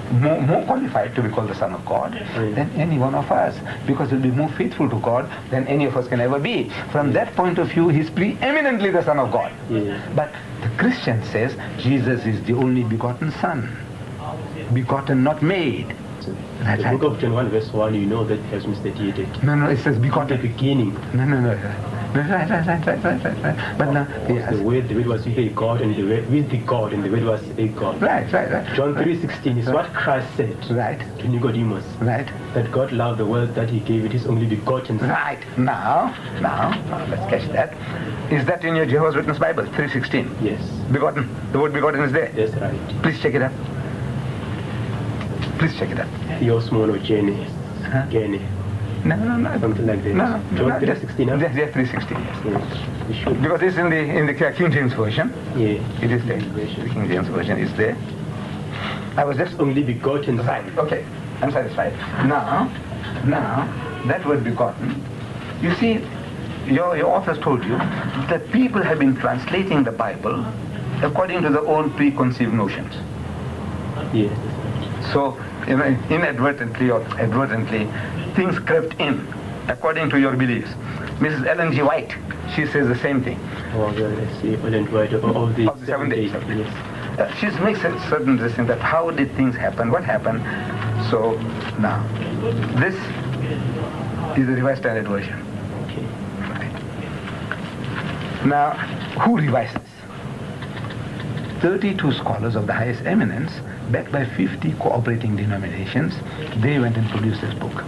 more qualified to be called the Son of God than any one of us, because he'll be more faithful to God than any of us can ever be. From that point of view, he's preeminently the Son of God. But the Christian says Jesus is the only begotten Son, begotten, not made. The book of John 1 verse 1, you know that it has misstated. No, it says begotten. At the beginning. No. Right. But now, yes. The word was with God, and the word with the God, and the word was a God. Right. John 3:16 is what Christ said to Nicodemus. Right. That God loved the world, that he gave it his only begotten Son. Right. Now, let's catch that. Is that in your Jehovah's Witness Bible, 3:16? Yes. Begotten. The word begotten is there. That's right. Please check it up. Theos mono gene. Gene. No. Something like that. No. John 3:16. Yes, 3:16. Yes. Yes. Because it's in the King James version. Yeah. It is there. The King James version is there. I was just only begotten. Right. Okay. I'm satisfied. Now, that word begotten. You see, your authors told you that people have been translating the Bible according to their own preconceived notions. Yes. So, inadvertently or advertently, things crept in according to your beliefs. Mrs. Ellen G. White, she says the same thing. Oh, yeah, let's see. Ellen White of the 7 days. Yes. She makes a certain decision that how did things happen, what happened. So, now, this is the Revised Standard Version. Okay. Right. Now, who revises? 32 scholars of the highest eminence, backed by 50 cooperating denominations, they went and produced this book.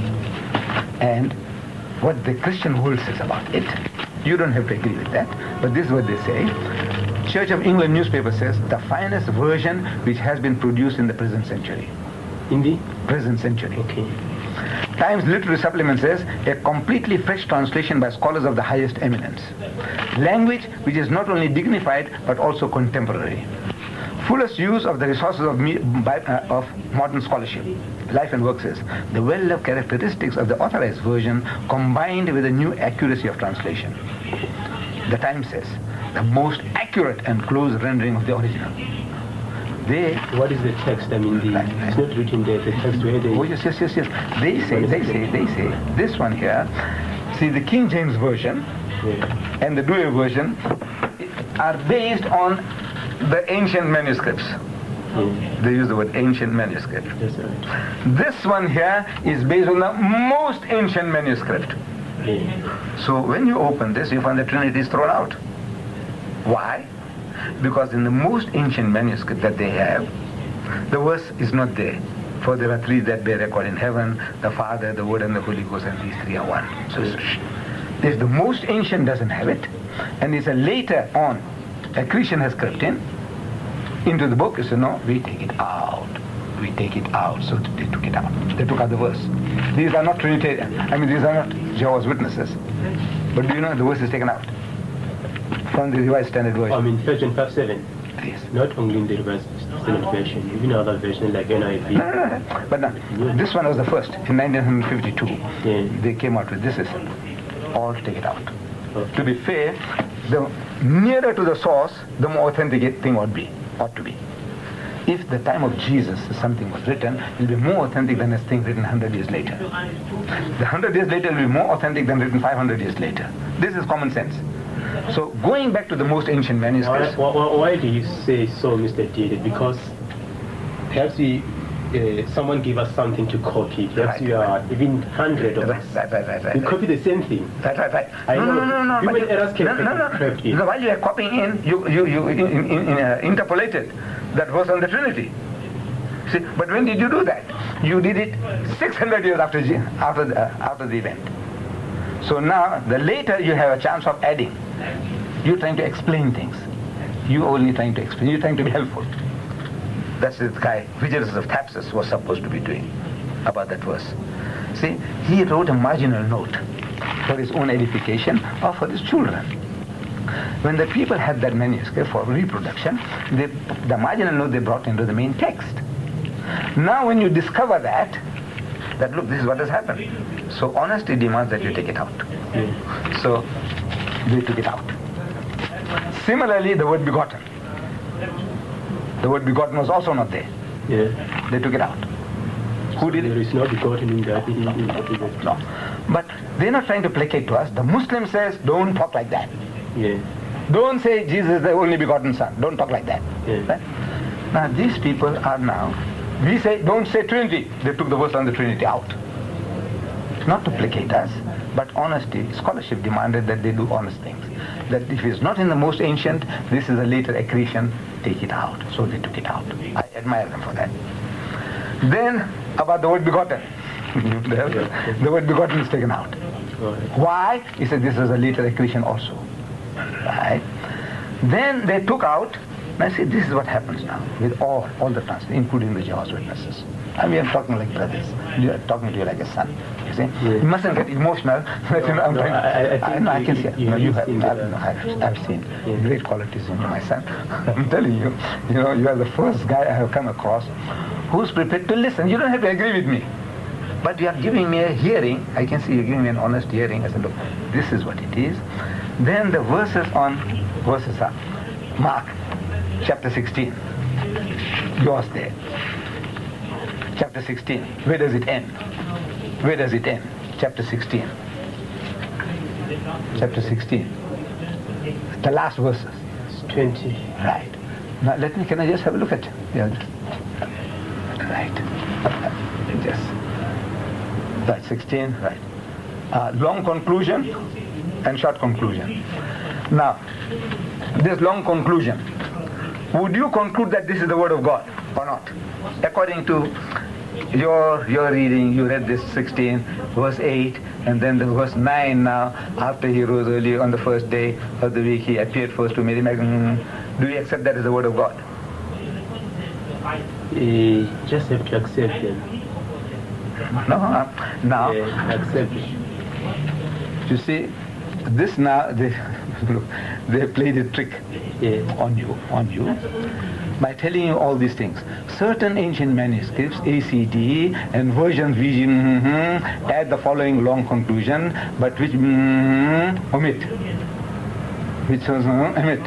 And what the Christian world says about it, you don't have to agree with that, but this is what they say. Church of England newspaper says, the finest version which has been produced in the present century. In the? Present century. Okay. Times Literary Supplement says, a completely fresh translation by scholars of the highest eminence. Language which is not only dignified, but also contemporary. Fullest use of the resources of modern scholarship. Life and Work says, the well-loved characteristics of the authorized version combined with a new accuracy of translation. The Times says, the most accurate and close rendering of the original. What is the text? I mean, it's not written there, the text where they... Oh, yes. They say, this one here, see, the King James Version and the Douay Version are based on the ancient manuscripts. They use the word ancient manuscript. That's right. This one here is based on the most ancient manuscript. So when you open this, you find the Trinity is thrown out. Why? Because in the most ancient manuscript that they have, the verse is not there. For there are three that bear record in heaven, the Father, the Word, and the Holy Ghost, and these three are one. So if the most ancient doesn't have it, and it's a later on, a Christian has crept into the book, so no, we take it out. We take it out. So they took it out. They took out the verse. These are not Trinitarian. I mean, these are not Jehovah's Witnesses. But do you know the verse is taken out from the Revised Standard Version? I mean, version 5.7. Yes. Not only in the Revised Standard Version, even other versions like NIV. No. But no, this one was the first in 1952. Yeah. They came out with this is all take it out. Okay. To be fair, the nearer to the source, the more authentic thing ought to be. If the time of Jesus something was written, it will be more authentic than a thing written 100 years later. The 100 years later will be more authentic than written 500 years later. This is common sense. So going back to the most ancient manuscripts... Why do you say so, Mr. David? Because perhaps someone give us something to copy. Perhaps you are even 100 of us. Right. We copy the same thing. Right. No. Human errors can crept in. No, while you are copying in, you interpolated that verse on the Trinity. See, but when did you do that? You did it 600 years after the event. So now, the later you have a chance of adding. You're trying to explain things. You're only trying to explain. You're trying to be helpful. That's the guy, Vigilanus of Thapsus, was supposed to be doing about that verse. See, he wrote a marginal note for his own edification or for his children. When the people had that manuscript for reproduction, the marginal note they brought into the main text. Now when you discover that look, this is what has happened. So honesty demands that you take it out. So they took it out. Similarly, the word begotten. The word begotten was also not there. Yeah. They took it out. Who did it? There is no begotten in that. No. But they're not trying to placate to us. The Muslim says, don't talk like that. Yeah. Don't say Jesus is the only begotten Son. Don't talk like that. Yeah. Right? Now these people are now, we say, don't say Trinity. They took the verse on the Trinity out. It's not to placate us, but honesty. Scholarship demanded that they do honest things. That if it's not in the most ancient, this is a later accretion, take it out. So they took it out. I admire them for that. Then, about the word begotten. The word begotten is taken out. Why? He said this is a later accretion also. Right? Then they took out, and I said, this is what happens now with all the translations, including the Jehovah's Witnesses. I mean, I'm talking like brothers. I'm talking to you like a son. You see? Yeah. You mustn't get emotional. I can see. You have. I've seen great qualities in you, my son. I'm telling you. You are the first guy I have come across who's prepared to listen. You don't have to agree with me, but you are giving me a hearing. I can see you're giving me an honest hearing. I said, look, this is what it is. Then the verses are Mark, chapter 16. Yours there. Chapter 16. Where does it end? Where does it end? Chapter 16. Chapter 16. The last verses. 20. Right. Now can I just have a look at it? Yeah. Right. Yes. Right, 16. Right. Long conclusion and short conclusion. Now, this long conclusion. Would you conclude that this is the word of God or not? According to your reading, you read this 16, verse 8, and then the verse 9 now, after he rose early on the first day of the week, he appeared first to Mary. Do you accept that as the word of God? You just have to accept them. No, now. Accept it. You see, this now, they played a trick on you. By telling you all these things. Certain ancient manuscripts, ACD, and versions add the following long conclusion, but which omit. Which was omit.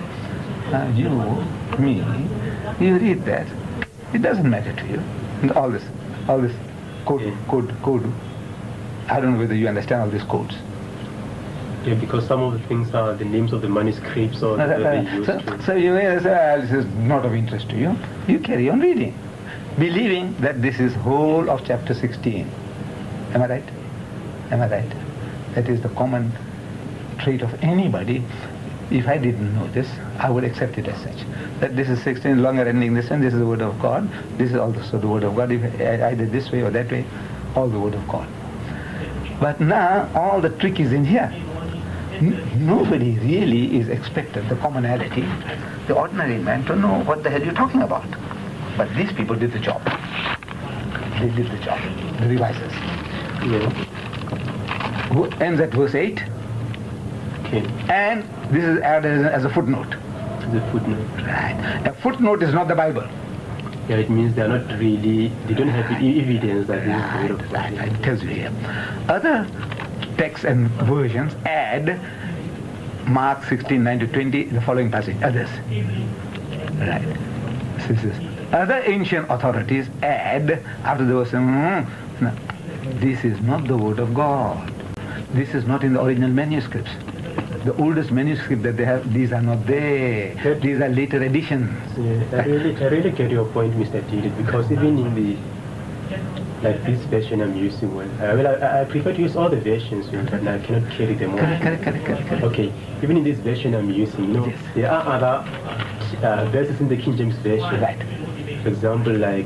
You read that. It doesn't matter to you. And all this code. I don't know whether you understand all these codes. Yeah, because some of the things are the names of the manuscripts or so you may say, this is not of interest to you. You carry on reading, believing that this is whole of chapter 16. Am I right? Am I right? That is the common trait of anybody. If I didn't know this, I would accept it as such. That this is 16, longer ending this, and this is the word of God. This is also the word of God. If either this way or that way, all the word of God. But now all the trick is in here. Nobody really is expected, the commonality, the ordinary man, to know what the hell you're talking about. But these people did the job. They did the job, the revisers. Yeah. Who ends at verse 8. Okay. And this is added as a footnote. The footnote. Right. A footnote is not the Bible. Yeah, it means they don't have evidence that this is the word of God. Right. It tells you here. Other texts and versions add Mark 16:9-20, the following passage. Others. Right. This is. Other ancient authorities add after the verse. No, this is not the word of God. This is not in the original manuscripts. The oldest manuscript that they have, these are not there. These are later editions. Yeah, I really get your point, Mr. David, because even in the this version I'm using, I prefer to use all the versions, but I cannot carry them all. Correct. Okay, even in this version I'm using, yes. There are other verses in the King James version. Right. For example, like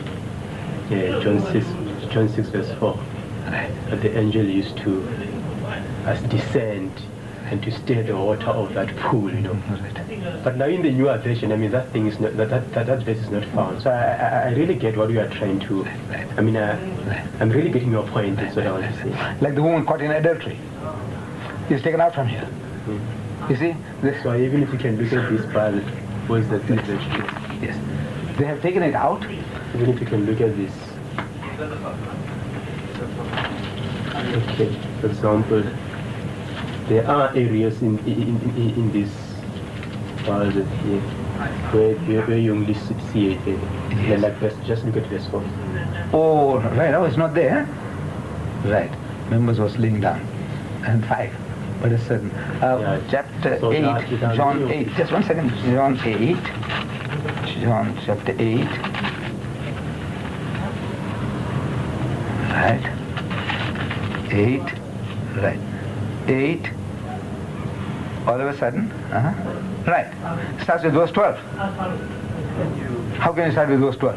John 6 verse 4. Right. That the angel used to descend and to stir the water of that pool, Right. But now in the newer version, I mean, that thing is not, that verse is not found. So I really get what you are trying to, right. I mean, I'm really getting your point, that's what I want to say. Like the woman caught in adultery. It's taken out from here. You see? So even if you can look at this part, what is that verse? Yes. They have taken it out. Even if you can look at this. Okay, for example, there are areas in this part here. Where you only see it, like verse, just look at verse 4. Oh, right, oh, it's not there. Right, members was laying down. And 5, but a certain. Chapter so 8, John 8, just 1 second, John 8, John chapter 8. Right, 8, right, 8, all of a sudden, right, starts with verse 12. How can you start with verse 12?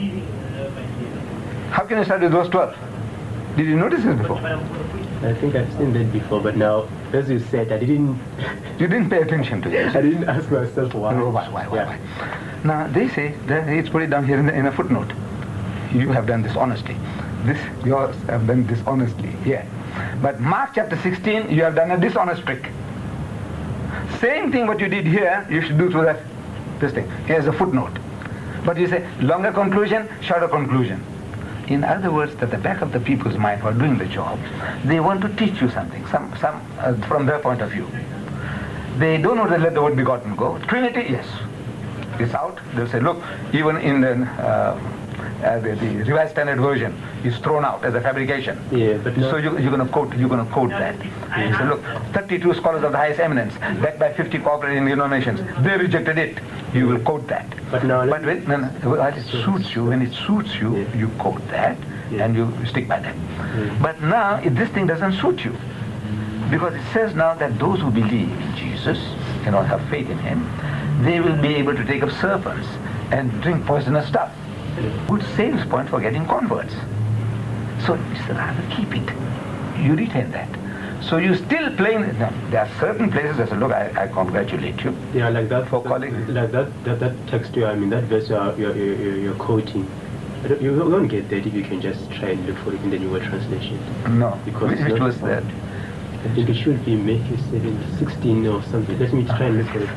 How can you start with verse 12? Did you notice this before? I think I've seen that before, but now, as you said, I didn't... You didn't pay attention to it. I didn't ask myself why. No, why? Now, they say, that it's put it down here in a footnote. You have done this honestly. Yours have done this honestly, yeah. But Mark chapter 16, you have done a dishonest trick. Same thing what you did here, you should do through this thing. Here's a footnote. But you say, longer conclusion, shorter conclusion. In other words, at the back of the people's mind who are doing the job, they want to teach you something, from their point of view. They don't want to let the word begotten go. Trinity, yes, it's out. They'll say, look, even in the Revised Standard Version is thrown out as a fabrication. Yeah, but so you're going to quote that. You say, look, 32 scholars of the highest eminence, backed by 50 cooperating denominations, they rejected it. You will quote that. But now, when it suits you, you quote that and you stick by that. But now, if this thing doesn't suit you, because it says now that those who believe in Jesus and all have faith in Him, they will be able to take up serpents and drink poisonous stuff. Good sales point for getting converts. So it's rather keep it. You retain that. So you still playing. No, there are certain places that say, look, I congratulate you. Yeah, like that. For calling. Like that text. That verse you're quoting. You don't get that if you can just try and look for it in the newer translation. No. Because which was that? I think it should be Matthew 7:16 or something. Let me try and look for it.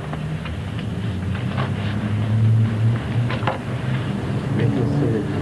Matthew 7.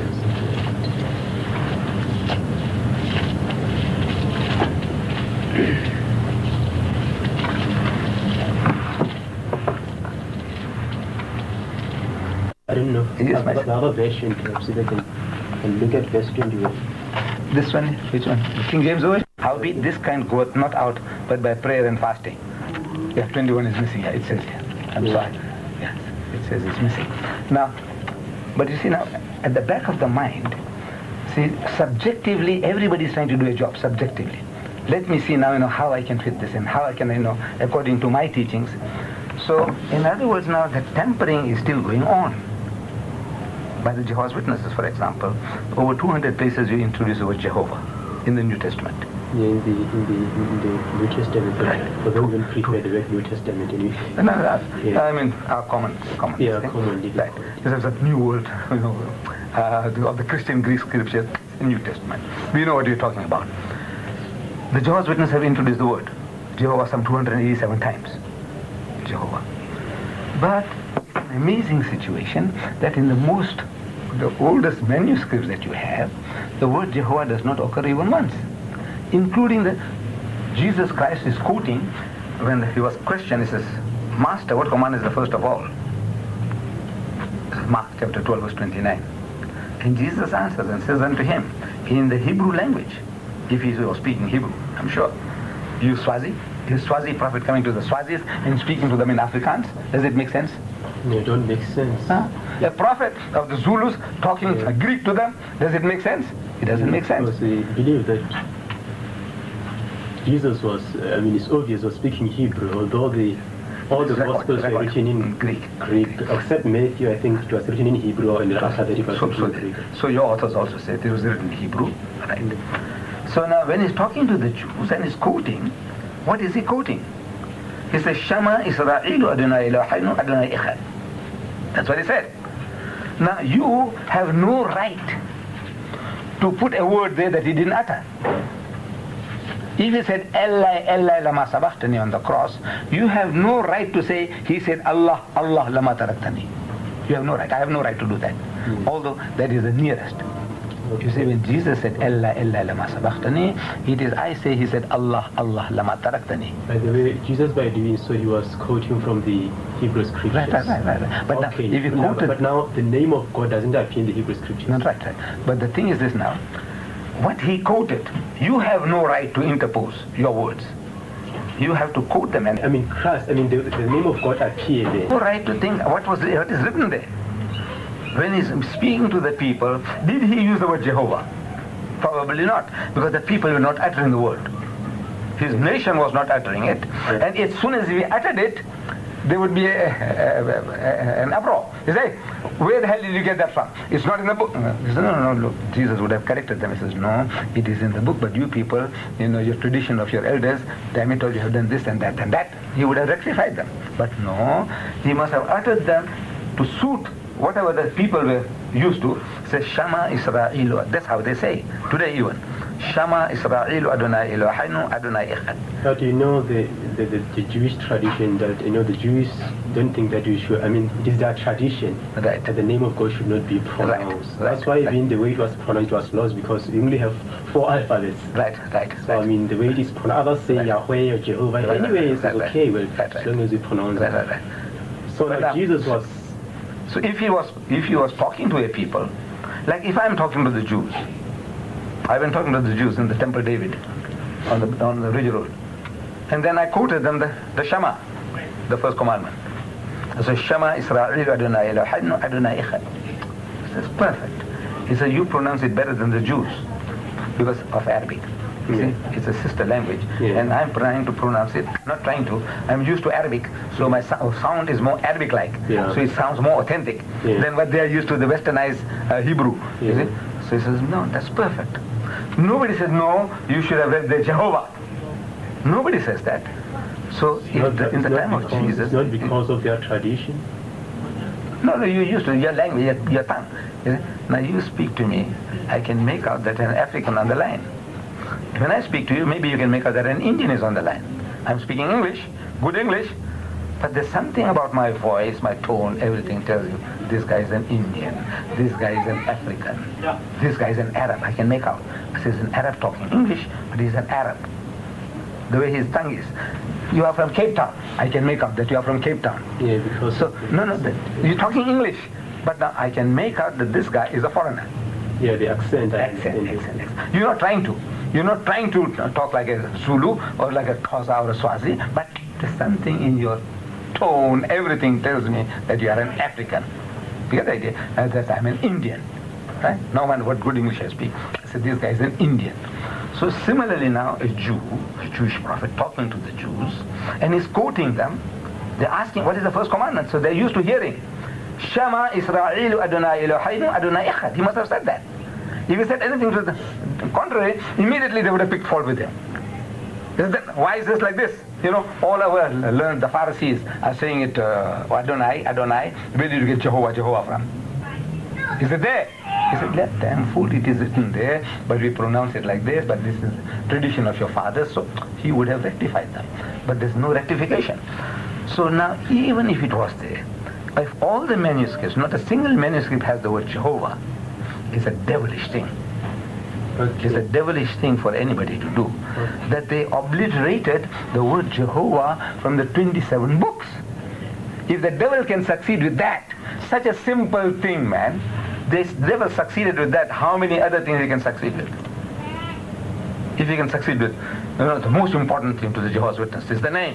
I don't know. Yes, the other version, perhaps, if I can look at verse 21. This one? Which one? King James Version? Howbeit this kind goeth not out, but by prayer and fasting. Yeah, 21 is missing here. It says here. I'm sorry. Yes, it says it's missing. Now, but you see now, at the back of the mind, see, subjectively, everybody is trying to do a job, subjectively. Let me see now, how I can fit this in, how I can, according to my teachings. So, in other words, now the tampering is still going on. By the Jehovah's Witnesses, for example, over 200 places you introduce the word Jehovah in the New Testament. Yeah, in the New Testament, right. But don't even prefer the New Testament. Yeah. I mean, our common. Yeah, common. Right. There's a New World, of the Christian Greek scriptures, the New Testament. We know what you're talking about. The Jehovah's Witnesses have introduced the word Jehovah some 287 times. Jehovah. But it's an amazing situation that in the oldest manuscripts that you have, the word Jehovah does not occur even once. Including Jesus Christ is quoting, when he was questioned, he says, Master, what command is the first of all? Mark chapter 12 verse 29. And Jesus answers and says unto him, in the Hebrew language, if he was speaking Hebrew, I'm sure, you Swazi? Is Swazi prophet coming to the Swazis and speaking to them in Afrikaans? Does it make sense? No, it don't make sense. Huh? A prophet of the Zulus talking Greek to them, does it make sense? It doesn't make sense. Because they believe that Jesus was, it's obvious, was speaking Hebrew, although all the Gospels were written in Greek, except Matthew, I think it was written in Hebrew, and the rest of it was written in Greek. So your authors also said it was written in Hebrew, right? So now when he's talking to the Jews and he's quoting, what is he quoting? He says, Shama Israelu Adonai Eloheinu Adonai Echad. That's what he said. Now you have no right to put a word there that he didn't utter. If he said, Eli, Eli, lama sabachthani on the cross, you have no right to say, he said, Allah, Allah, lama taraktani. You have no right. I have no right to do that. Although that is the nearest. You see, when Jesus said, Ella, Ella, lama sabaqtani, it is, I say, he said, Allah, Allah, lama taraktani. By the way, Jesus, by doing so, he was quoting from the Hebrew scriptures. Right. But okay. now, if you quoted... But now, the name of God doesn't appear in the Hebrew scriptures. No, right. But the thing is this now, what he quoted, you have no right to interpose your words. You have to quote them. And I mean, Christ, I mean, the name of God appeared there. No right to think what is written there. When he's speaking to the people, did he use the word Jehovah? Probably not, because the people were not uttering the word. His nation was not uttering it, and as soon as he uttered it, there would be an uproar. He said, where the hell did you get that from? It's not in the book. He said, no, look, Jesus would have corrected them. He says, no, it is in the book, but you people, your tradition of your elders, damn it all, you have done this and that and that. He would have rectified them. But no, he must have uttered them to suit whatever the people were used to. Say, Shama Israelu. That's how they say today even. Shama Israelu Adonai Eloheinu Adonai Echad. But the Jewish tradition that the Jews don't think that you should. I mean, it is their tradition that the name of God should not be pronounced. That's why even the way it was pronounced was lost, because we only have 4 alphabets. So I mean, the way it is pronounced, others say Yahweh or Jehovah. Anyway, it's okay. Well, as long as we pronounce it. So like Jesus was. So if he was talking to a people, like if I'm talking to the Jews, I've been talking to the Jews in the Temple David, on the Ridge Road, and then I quoted them the Shema, the first commandment. So Shema Israel Adonai Eloheinu Adonai Echad. That's perfect. He said, you pronounce it better than the Jews because of Arabic. You see, it's a sister language, and I'm trying to pronounce it. Not trying to. I'm used to Arabic, so my sound is more Arabic-like. So it sounds more authentic than what they are used to, the westernized Hebrew. You see? So he says, no, that's perfect. Nobody says, no, you should have read the Jehovah. Nobody says that. So in the time of Jesus... Not because of their tradition? No, you used to your language, your tongue. Now you speak to me, I can make out that an African on the line. When I speak to you, maybe you can make out that an Indian is on the line. I'm speaking English, good English, but there's something about my voice, my tone, everything tells you, this guy is an Indian, this guy is an African, this guy is an Arab. I can make out. This is an Arab talking English, but he's an Arab. The way his tongue is. You are from Cape Town. I can make out that you are from Cape Town. Yeah, because... So, you're talking English, but now I can make out that this guy is a foreigner. Yeah, the accent. Accent. You're not trying to. You're not trying to talk like a Zulu or like a Xhosa or a Swazi, but there's something in your tone, everything tells me that you are an African. You get the idea? That I'm an Indian. Right? No matter what good English I speak. I said, this guy is an Indian. So similarly now, a Jewish prophet talking to the Jews, and he's quoting them, they're asking, what is the first commandment? So they're used to hearing, Shema Israelu Adonai Eloheinu Adonai Echad. He must have said that. If he said anything to the contrary, immediately they would have picked fault with him. Why is this like this? All our learned, the Pharisees are saying it, Adonai, Adonai. Where did you get Jehovah, Jehovah from? Is it there? He said, let them fool, it is written there, but we pronounce it like this, but this is tradition of your fathers, so he would have rectified them. But there's no rectification. So now, even if it was there, if all the manuscripts, not a single manuscript has the word Jehovah, it's a devilish thing. It's a devilish thing for anybody to do. That they obliterated the word Jehovah from the 27 books. If the devil can succeed with that, such a simple thing, man, this devil succeeded with that, how many other things he can succeed with? If he can succeed with, the most important thing to the Jehovah's Witness is the name.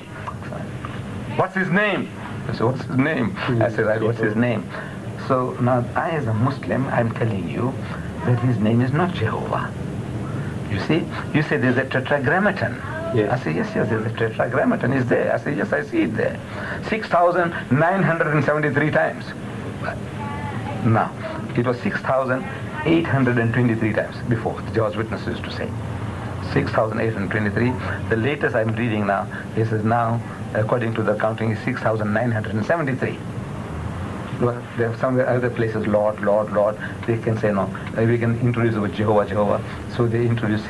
What's his name? I said, what's his name? I said, right, what's his name? So now I as a Muslim, I'm telling you that his name is not Jehovah. You see? You say there's a tetragrammaton. Yes. I say, yes, there's a tetragrammaton. Is there? I say, yes, I see it there. 6,973 times. Now, it was 6,823 times before, the Jehovah's Witnesses used to say. 6,823. The latest I'm reading now, this is now, according to the counting, is 6,973. Well, there are some other places, Lord, Lord, Lord. They can say no. We can introduce the word Jehovah, Jehovah. So they introduce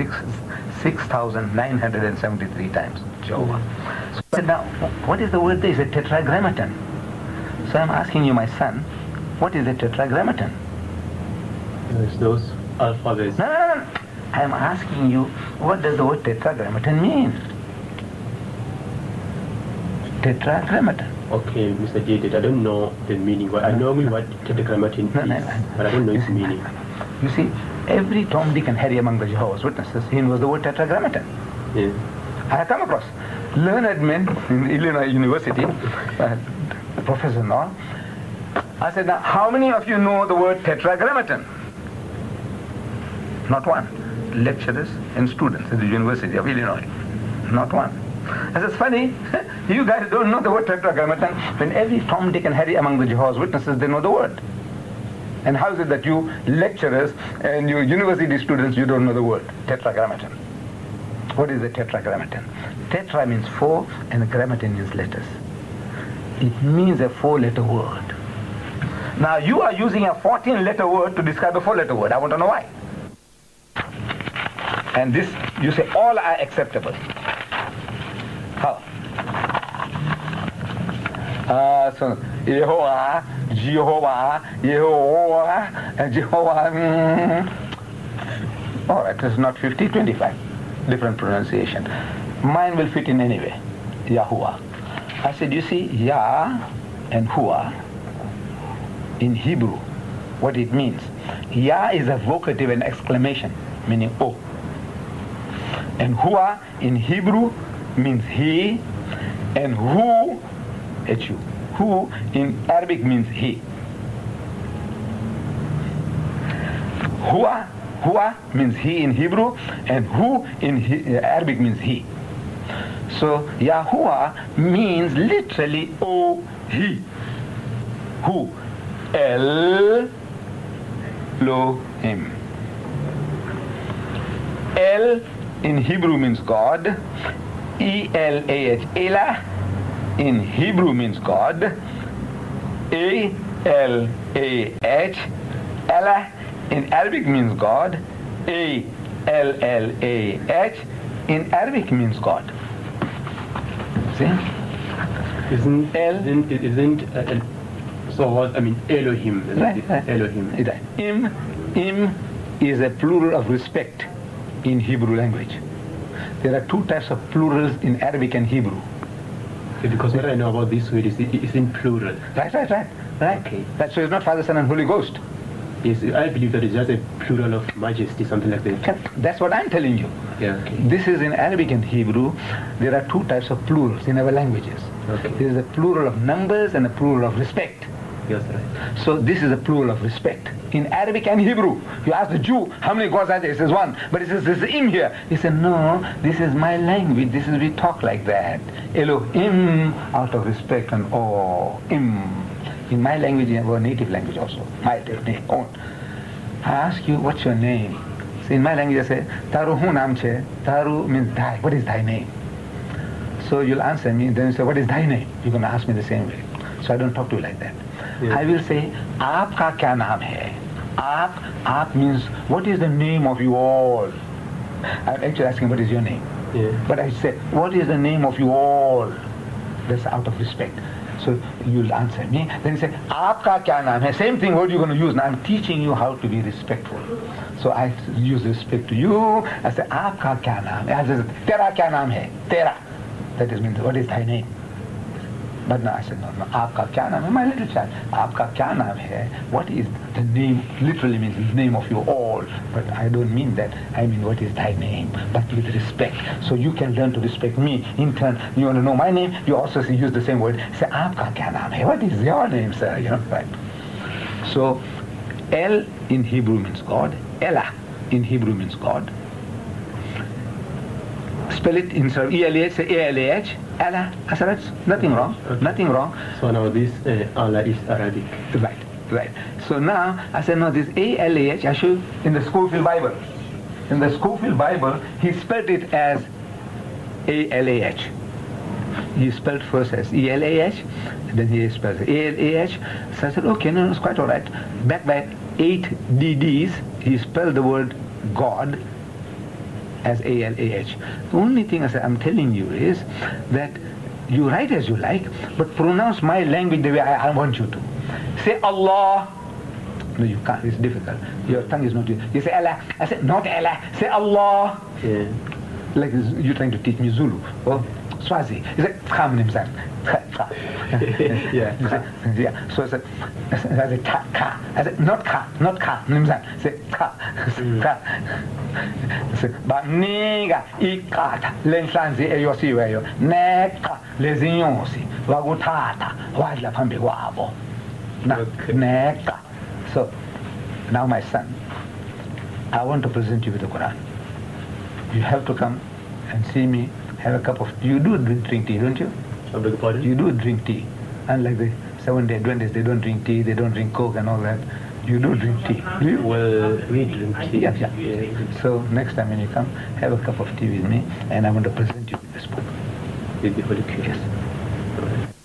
6,973 times Jehovah. So now, what is the word there? It's a tetragrammaton. So I'm asking you, my son, what is a tetragrammaton? It's those alphabets. No. I am asking you, what does the word tetragrammaton mean? Tetragrammaton. Okay, Mr. J. I don't know the meaning. I know what tetragrammaton is, but I don't know its meaning. You see, every Tom, Dick and Harry among the Jehovah's Witnesses, he knows the word tetragrammaton. Yeah. I have come across learned men in Illinois University, professors and all. I said, now, how many of you know the word tetragrammaton? Not one. Lecturers and students at the University of Illinois. Not one. I said, it's funny, you guys don't know the word tetragrammaton, when every Tom, Dick and Harry among the Jehovah's Witnesses, they know the word. And how is it that you lecturers and you university students, you don't know the word tetragrammaton? What is the tetragrammaton? Tetra means 4 and grammaton means letters. It means a 4-letter word. Now you are using a 14-letter word to describe a 4-letter word. I want to know why. And this, you say all are acceptable. How? So Jehovah, Jehovah, Jehovah, and Jehovah. All right, it's not 50, 25. Different pronunciation. Mine will fit in anyway. Yahuwah. I said, you see, Yah and Hua in Hebrew, what it means. Yah is a vocative and exclamation, meaning oh. And Hua in Hebrew means he, and Hu, H-U. Hu in Arabic means he. Hua means he in Hebrew, and Hu in Arabic means he. So Yahuwah means literally oh he. Who? Elohim. El in Hebrew means God. E-L-A-H, Elah in Hebrew means God. A-L-A-H, Allah in Arabic means God. A-L-L-A-H in Arabic means God. See? Isn't Elohim? Right. Elohim. Im is a plural of respect in Hebrew language. There are 2 types of plurals in Arabic and Hebrew. Because what I know about this word is it's in plural. Right. Okay. So it's not Father, Son, and Holy Ghost. Yes, I believe that it's just a plural of majesty, something like that. That's what I'm telling you. Yeah. Okay. This is in Arabic and Hebrew. There are 2 types of plurals in our languages. Okay. There is a plural of numbers and a plural of respect. Yes, right. So this is a plural of respect. In Arabic and Hebrew, you ask the Jew, how many gods are there? He says 1. But he says, there's im here. He said, no, this is my language. This is, we talk like that. Elohim, out of respect and awe. Im. In my language, in our native language also. My own. I ask you, what's your name? So in my language, I say, Taru hu naam che. Taru means thy. What is thy name? So you'll answer me, then you say, what is thy name? You're going to ask me the same way. So I don't talk to you like that. Yeah. I will say, aapka kya naam hai? Aap means, what is the name of you all? I'm actually asking, what is your name? Yeah. But I say, what is the name of you all? That's out of respect. So you'll answer me. Then you say, aapka kya naam hai? Same thing, what you're going to use. Now I'm teaching you how to be respectful. So I use respect to you. I say, aapka kya naam hai? I say, tera kya naam hai? Tera. That means, what is thy name? But no, I said, no, aapka kya naam hai? My little child, aapka kya naam hai? What is the name? Literally means the name of you all. But I don't mean that. I mean, what is thy name? But with respect. So you can learn to respect me. In turn, you want to know my name? You also use the same word. Say, aapka kya naam hai? What is your name, sir? You know, right? So, El in Hebrew means God. Elah in Hebrew means God. Spell it instead of E-L-A-H, say A-L-A-H. Allah. I said, that's nothing wrong. Okay. Nothing wrong. So now this Allah is Arabic. Right. So now I said, no, this A-L-A-H, I show you in the Schofield Bible. In the Schofield Bible, he spelled it as A-L-A-H. He spelled first as E-L-A-H, and then he spelled A-L-A-H. So I said, okay, no, it's quite all right. Back by 8 DDs, he spelled the word God as A-L-A-H. The only thing I'm telling you is that you write as you like, but pronounce my language the way I want you to. Say Allah, No, you can't. It's difficult. Your tongue is not. You say Allah. I say not Allah. Say Allah. Yeah. Like you're trying to teach me Zulu. Oh, Swazi. You say Kham Nimzan. Yeah. Yeah. So I said ka. I said not ka. Nimzan. Say ka. Ka. Say ba niga ikata lenhlanzi eyosiweyo neka lezinyosi wakuthatha wadla phambi kwabo. Neka. So, now my son, I want to present you with the Quran. You have to come and see me, have a cup of... You do drink tea, don't you? I beg your pardon? You do drink tea. Unlike the 7-day Adventists, they don't drink tea, they don't drink Coke and all that. You do drink tea, do you? Well, we drink tea. Yeah. So, next time when you come, have a cup of tea with me, and I want to present you with this book. With the Holy Quran. Yes.